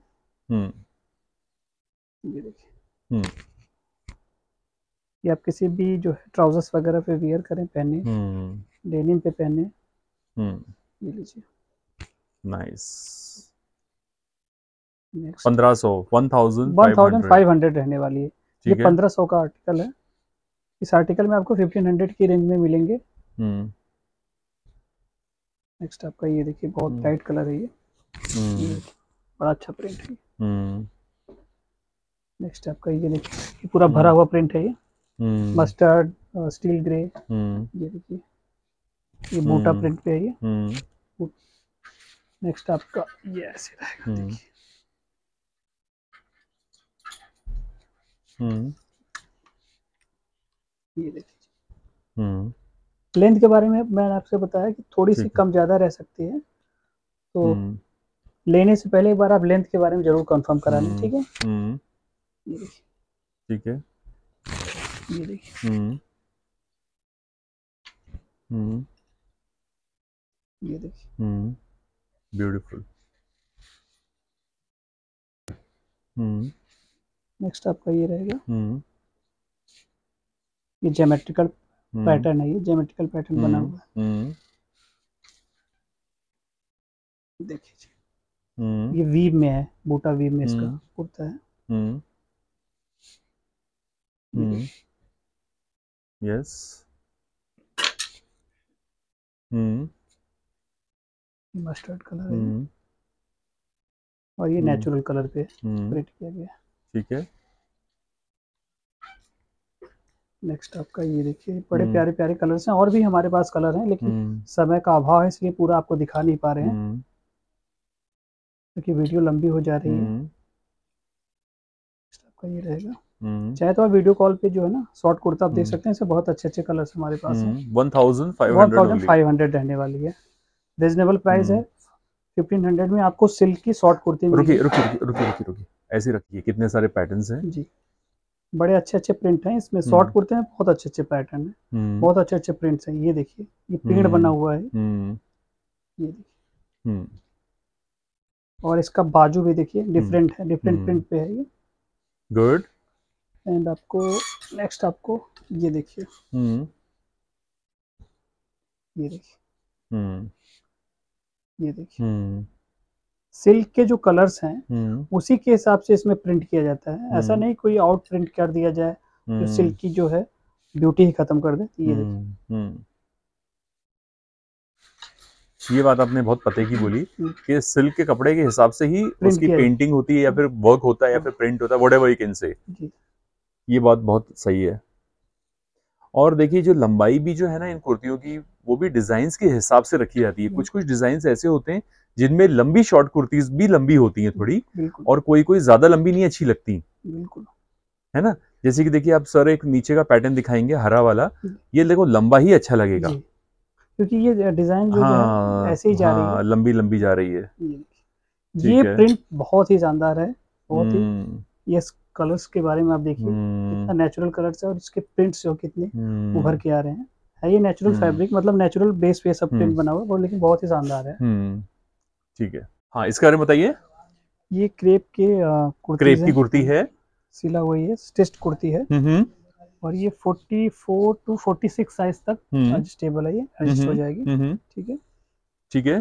ये देखिए, ये आप किसी भी जो है ट्राउजर्स वगैरह पे वियर करें, पहने, डेनिम पे पहने। ये लीजिए, नाइस। नेक्स्ट 1500 रहने वाली है। ये 1500 का आर्टिकल है। इस आर्टिकल में आपको 1500 की रेंज में मिलेंगे। नेक्स्ट आपका ये देखिए, बहुत ब्राइट कलर है ये, बड़ा अच्छा प्रिंट है। नेक्स्ट आपका ये देखिए, ये पूरा भरा हुआ प्रिंट है, ये मस्टर्ड स्टील ग्रे। ये देखिए, ये बूटा प्रिंट पे है ये। नेक्स्ट आपका ये ऐसे रहेगा, देखिए। ये देखिए, लेंथ के बारे में मैंने आपसे बताया कि थोड़ी सी कम ज्यादा रह सकती है, तो लेने से पहले एक बार आप लेंथ के बारे में जरूर कंफर्म करा लें। ठीक है, ये देखिए, ठीक है, ये देखिए, ये देखिए, ब्यूटीफुल। नेक्स्ट आपका ये रहेगा। ये ज्योमेट्रिकल पैटर्न है, ये ज्योमेट्रिकल पैटर्न बना हुआ है। देखिए, ये वीव में है, बूटा वीव में इसका कुर्ता है। यस, मस्टर्ड कलर है और ये नेचुरल कलर पे प्रिंट किया गया है। ठीक है, नेक्स्ट आपका ये देखिए, बड़े प्यारे प्यारे कलर्स हैं, और भी हमारे पास कलर हैं, लेकिन समय का अभाव है इसलिए पूरा आपको दिखा नहीं पा रहे हैं, क्योंकि वीडियो लंबी हो जा रही है। आपका ये रहेगा। चाहे तो आप वीडियो कॉल पे जो है ना शॉर्ट कुर्ता आप देख सकते हैं, इससे बहुत अच्छे अच्छे कलर्स हमारे पास हैं। 1500 रहने वाली है। रीजनेबल प्राइस है। 1500 में आपको सिल्क की शॉर्ट कुर्ती मिलेगी। रुकिए, ऐसे रखिए, कितने सारे पैटर्न्स हैं जी, बड़े अच्छे अच्छे प्रिंट हैं इसमें। शॉर्ट कुर्ते में बहुत अच्छे अच्छे पैटर्न हैं, बहुत अच्छे अच्छे प्रिंट्स हैं। ये देखिए, ये पेड़ बना हुआ है, ये देखिए, और इसका बाजू भी देखिए डिफरेंट है, डिफरेंट प्रिंट पे है ये। गुड। एंड आपको नेक्स्ट आपको ये देखिए, ये देखिए, ये देखिए, सिल्क के जो कलर्स हैं उसी के हिसाब से इसमें प्रिंट किया जाता है। ऐसा नहीं कोई आउट प्रिंट कर दिया जाए जो सिल्क की जो है ब्यूटी ही खत्म कर दे। ये देखिए, ये बात आपने बहुत पते की बोली कि सिल्क के कपड़े के हिसाब से ही उसकी पेंटिंग होती है, या फिर वर्क होता है, या फिर प्रिंट होता है, व्हाटएवर यू कैन से। ये बात बहुत सही है। और देखिए, जो लंबाई भी जो है ना इन कुर्तियों की, वो भी डिजाइन के हिसाब से रखी जाती है। कुछ कुछ डिजाइन ऐसे होते हैं जिनमें लंबी शॉर्ट कुर्तीज भी लंबी होती हैं थोड़ी, और कोई कोई ज्यादा लंबी नहीं अच्छी लगती, बिल्कुल, है ना। जैसे कि देखिए, आप सर एक नीचे का पैटर्न दिखाएंगे हरा वाला, ये देखो लंबा ही अच्छा लगेगा, क्योंकि ये डिजाइन जो है ऐसे ही जा रही है, लंबी लंबी जा रही है। ये प्रिंट बहुत ही शानदार है, बहुत ही। ये कलर्स के बारे में आप देखिए, कितना नेचुरल कलर्स है, और इसके प्रिंट्स जो कितने उभर के आ रहे हैं। है ये नेचुरल फैब्रिक, मतलब नेचुरल बेस पे सब प्रिंट बना हुआ है, लेकिन बहुत ही शानदार है। ठीक है, हाँ, इसके बारे में बताइए। ये क्रेप के कुर्ती, क्रेप की कुर्ती है, सिला हुआ ये स्टिच्ड कुर्ती है। और ये 44 टू 46 साइज तक एडजस्टेबल है, ये एडजस्ट हो जाएगी। ठीक है, ठीक है।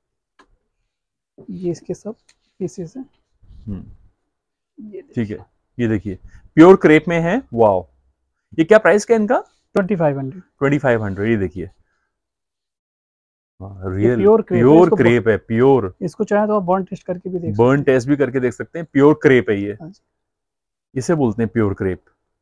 ये इसके सब पीसेस हैं। ठीक है, ये देखिए प्योर क्रेप में है। वाओ, ये क्या प्राइस क्या इनका? 2500। 2500। ये देखिए रियल प्योर क्रेप है, प्योर। इसको चाहे तो आप बर्न टेस्ट करके भी देख सकते हैं। बर्न टेस्ट भी करके देख सकते हैं। प्योर क्रेप है ये, इसे बोलते हैं प्योर क्रेप।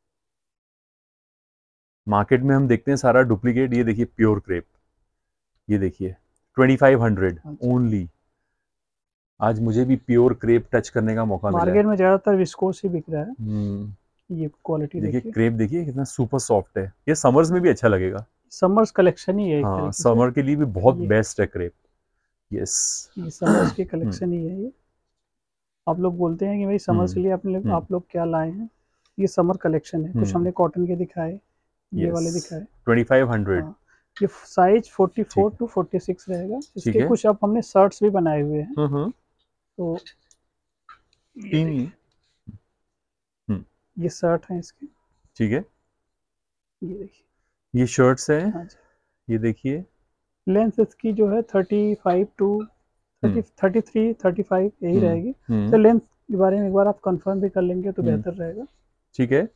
मार्केट में हम देखते हैं सारा डुप्लीकेट, ये देखिए प्योर क्रेप। ये देखिए 2500 ओनली। आज मुझे भी प्योर क्रेप टच करने का मौका मिला। मार्केट में ज्यादातर विस्कोस ही बिक रहा है। ये क्वालिटी देखिए, क्रेप देखिए कितना सुपर सॉफ्ट है। ये समर्स में भी अच्छा लगेगा। समर्स कलेक्शन ही है। हाँ, समर के लिए भी बहुत बेस्ट है क्रेप। यस, ये समर्स की कलेक्शन ही है। ये आप लोग बोलते हैं कि भाई समर्स के लिए आप लोग क्या लाए हैं, ये समर कलेक्शन है। कुछ हमने कॉटन के दिखाए, ये वाले दिखाए। 2500। ये साइज 44 टू 46 रहेगा। इसके कुछ अब हमने शर्ट्स भी बनाए हुए हैं। तो ये शर्ट है इसके। ठीक है, ये देखिए, ये शर्ट्स है। ये देखिए लेंथ इसकी जो है 35 टू 33 35 यही रहेगी। तो लेंथ के बारे में एक बार आप कंफर्म भी कर लेंगे तो बेहतर रहेगा। ठीक है।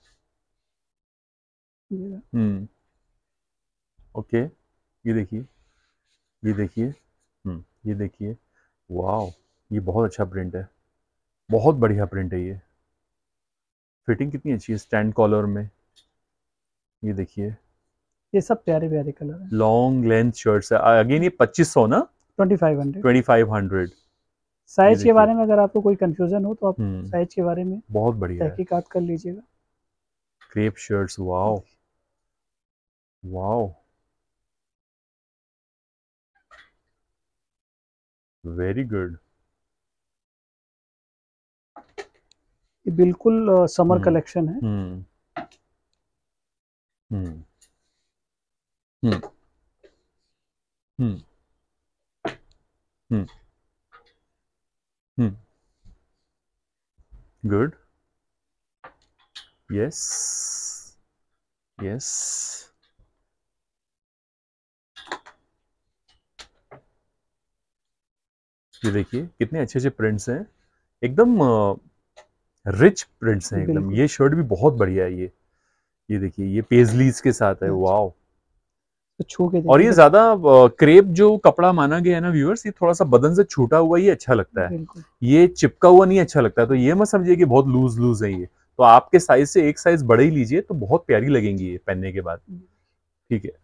ओके, ये देखिए, ये देखिए, ये देखिए, वाओ, ये बहुत अच्छा प्रिंट है, बहुत बढ़िया प्रिंट है। ये फिटिंग कितनी अच्छी है स्टैंड कॉलर में। ये देखिए, ये सब प्यारे प्यारे कलर है। लॉन्ग लेंथ शर्ट्स है। अगेन ये 2500 ना? 2500। साइज के बारे में अगर आपको कोई कंफ्यूजन हो तो आप साइज के बारे में बहुत बढ़िया तहकीकात कर लीजिएगा। Crepe shirts, wow wow, very good. ये बिल्कुल समर कलेक्शन है। Good, yes yes. ये देखिए कितने अच्छे अच्छे प्रिंट्स हैं, एकदम रिच प्रिंट्स हैं एकदम। ये शर्ट भी बहुत बढ़िया है। ये देखिए, ये पेजलीज के साथ है। वाओ, और ये ज्यादा क्रेप जो कपड़ा माना गया है ना व्यूअर्स, ये थोड़ा सा बदन से छूटा हुआ ही अच्छा लगता है। ये चिपका हुआ नहीं अच्छा लगता है। तो ये मत समझिए कि बहुत लूज लूज है। ये तो आपके साइज से एक साइज बड़े ही लीजिए तो बहुत प्यारी लगेंगी ये पहनने के बाद। ठीक है,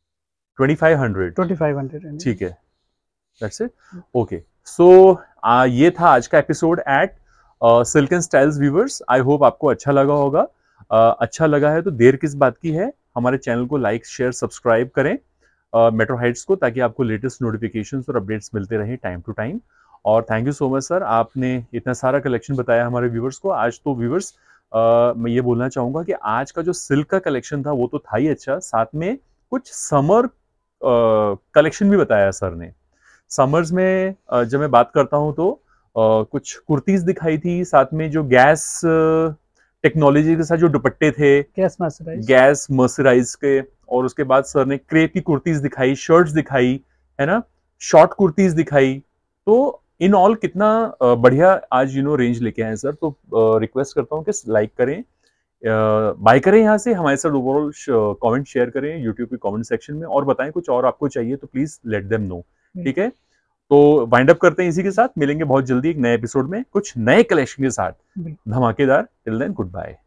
2500। ठीक है, दैट्स इट। ओके, सो ये था आज का episode at silk and styles viewers. I hope आपको अच्छा लगा होगा। अच्छा लगा है तो देर किस बात की है, हमारे चैनल को लाइक शेयर सब्सक्राइब करें मेट्रो हाइट्स को, ताकि आपको लेटेस्ट नोटिफिकेशंस और अपडेट्स मिलते रहें टाइम टू टाइम। और thank you so much sir, आपने इतना सारा कलेक्शन बताया हमारे व्यूवर्स को। आज तो व्यूवर्स मैं ये बोलना चाहूंगा कि आज का जो सिल्क का कलेक्शन था वो तो था ही अच्छा, साथ में कुछ समर कलेक्शन भी बताया सर ने। समर्स में जब मैं बात करता हूं तो कुछ कुर्तीज दिखाई थी, साथ में जो गैस टेक्नोलॉजी के साथ जो दुपट्टे थे, गैस मर्सराइज के, और उसके बाद सर ने क्रेप की कुर्तीज दिखाई, शर्ट्स दिखाई, है ना, शॉर्ट कुर्तीज दिखाई। तो इन ऑल कितना बढ़िया आज रेंज लेके आए सर। तो रिक्वेस्ट करता हूँ कि लाइक करें, बाय करें यहाँ से, हमारे साथ ओवरऑल कमेंट शेयर करें यूट्यूब के कमेंट सेक्शन में, और बताएं कुछ और आपको चाहिए तो प्लीज लेट देम नो। ठीक है, तो वाइंड अप करते हैं इसी के साथ। मिलेंगे बहुत जल्दी एक नए एपिसोड में कुछ नए कलेक्शन के साथ, धमाकेदार। Till then, good bye.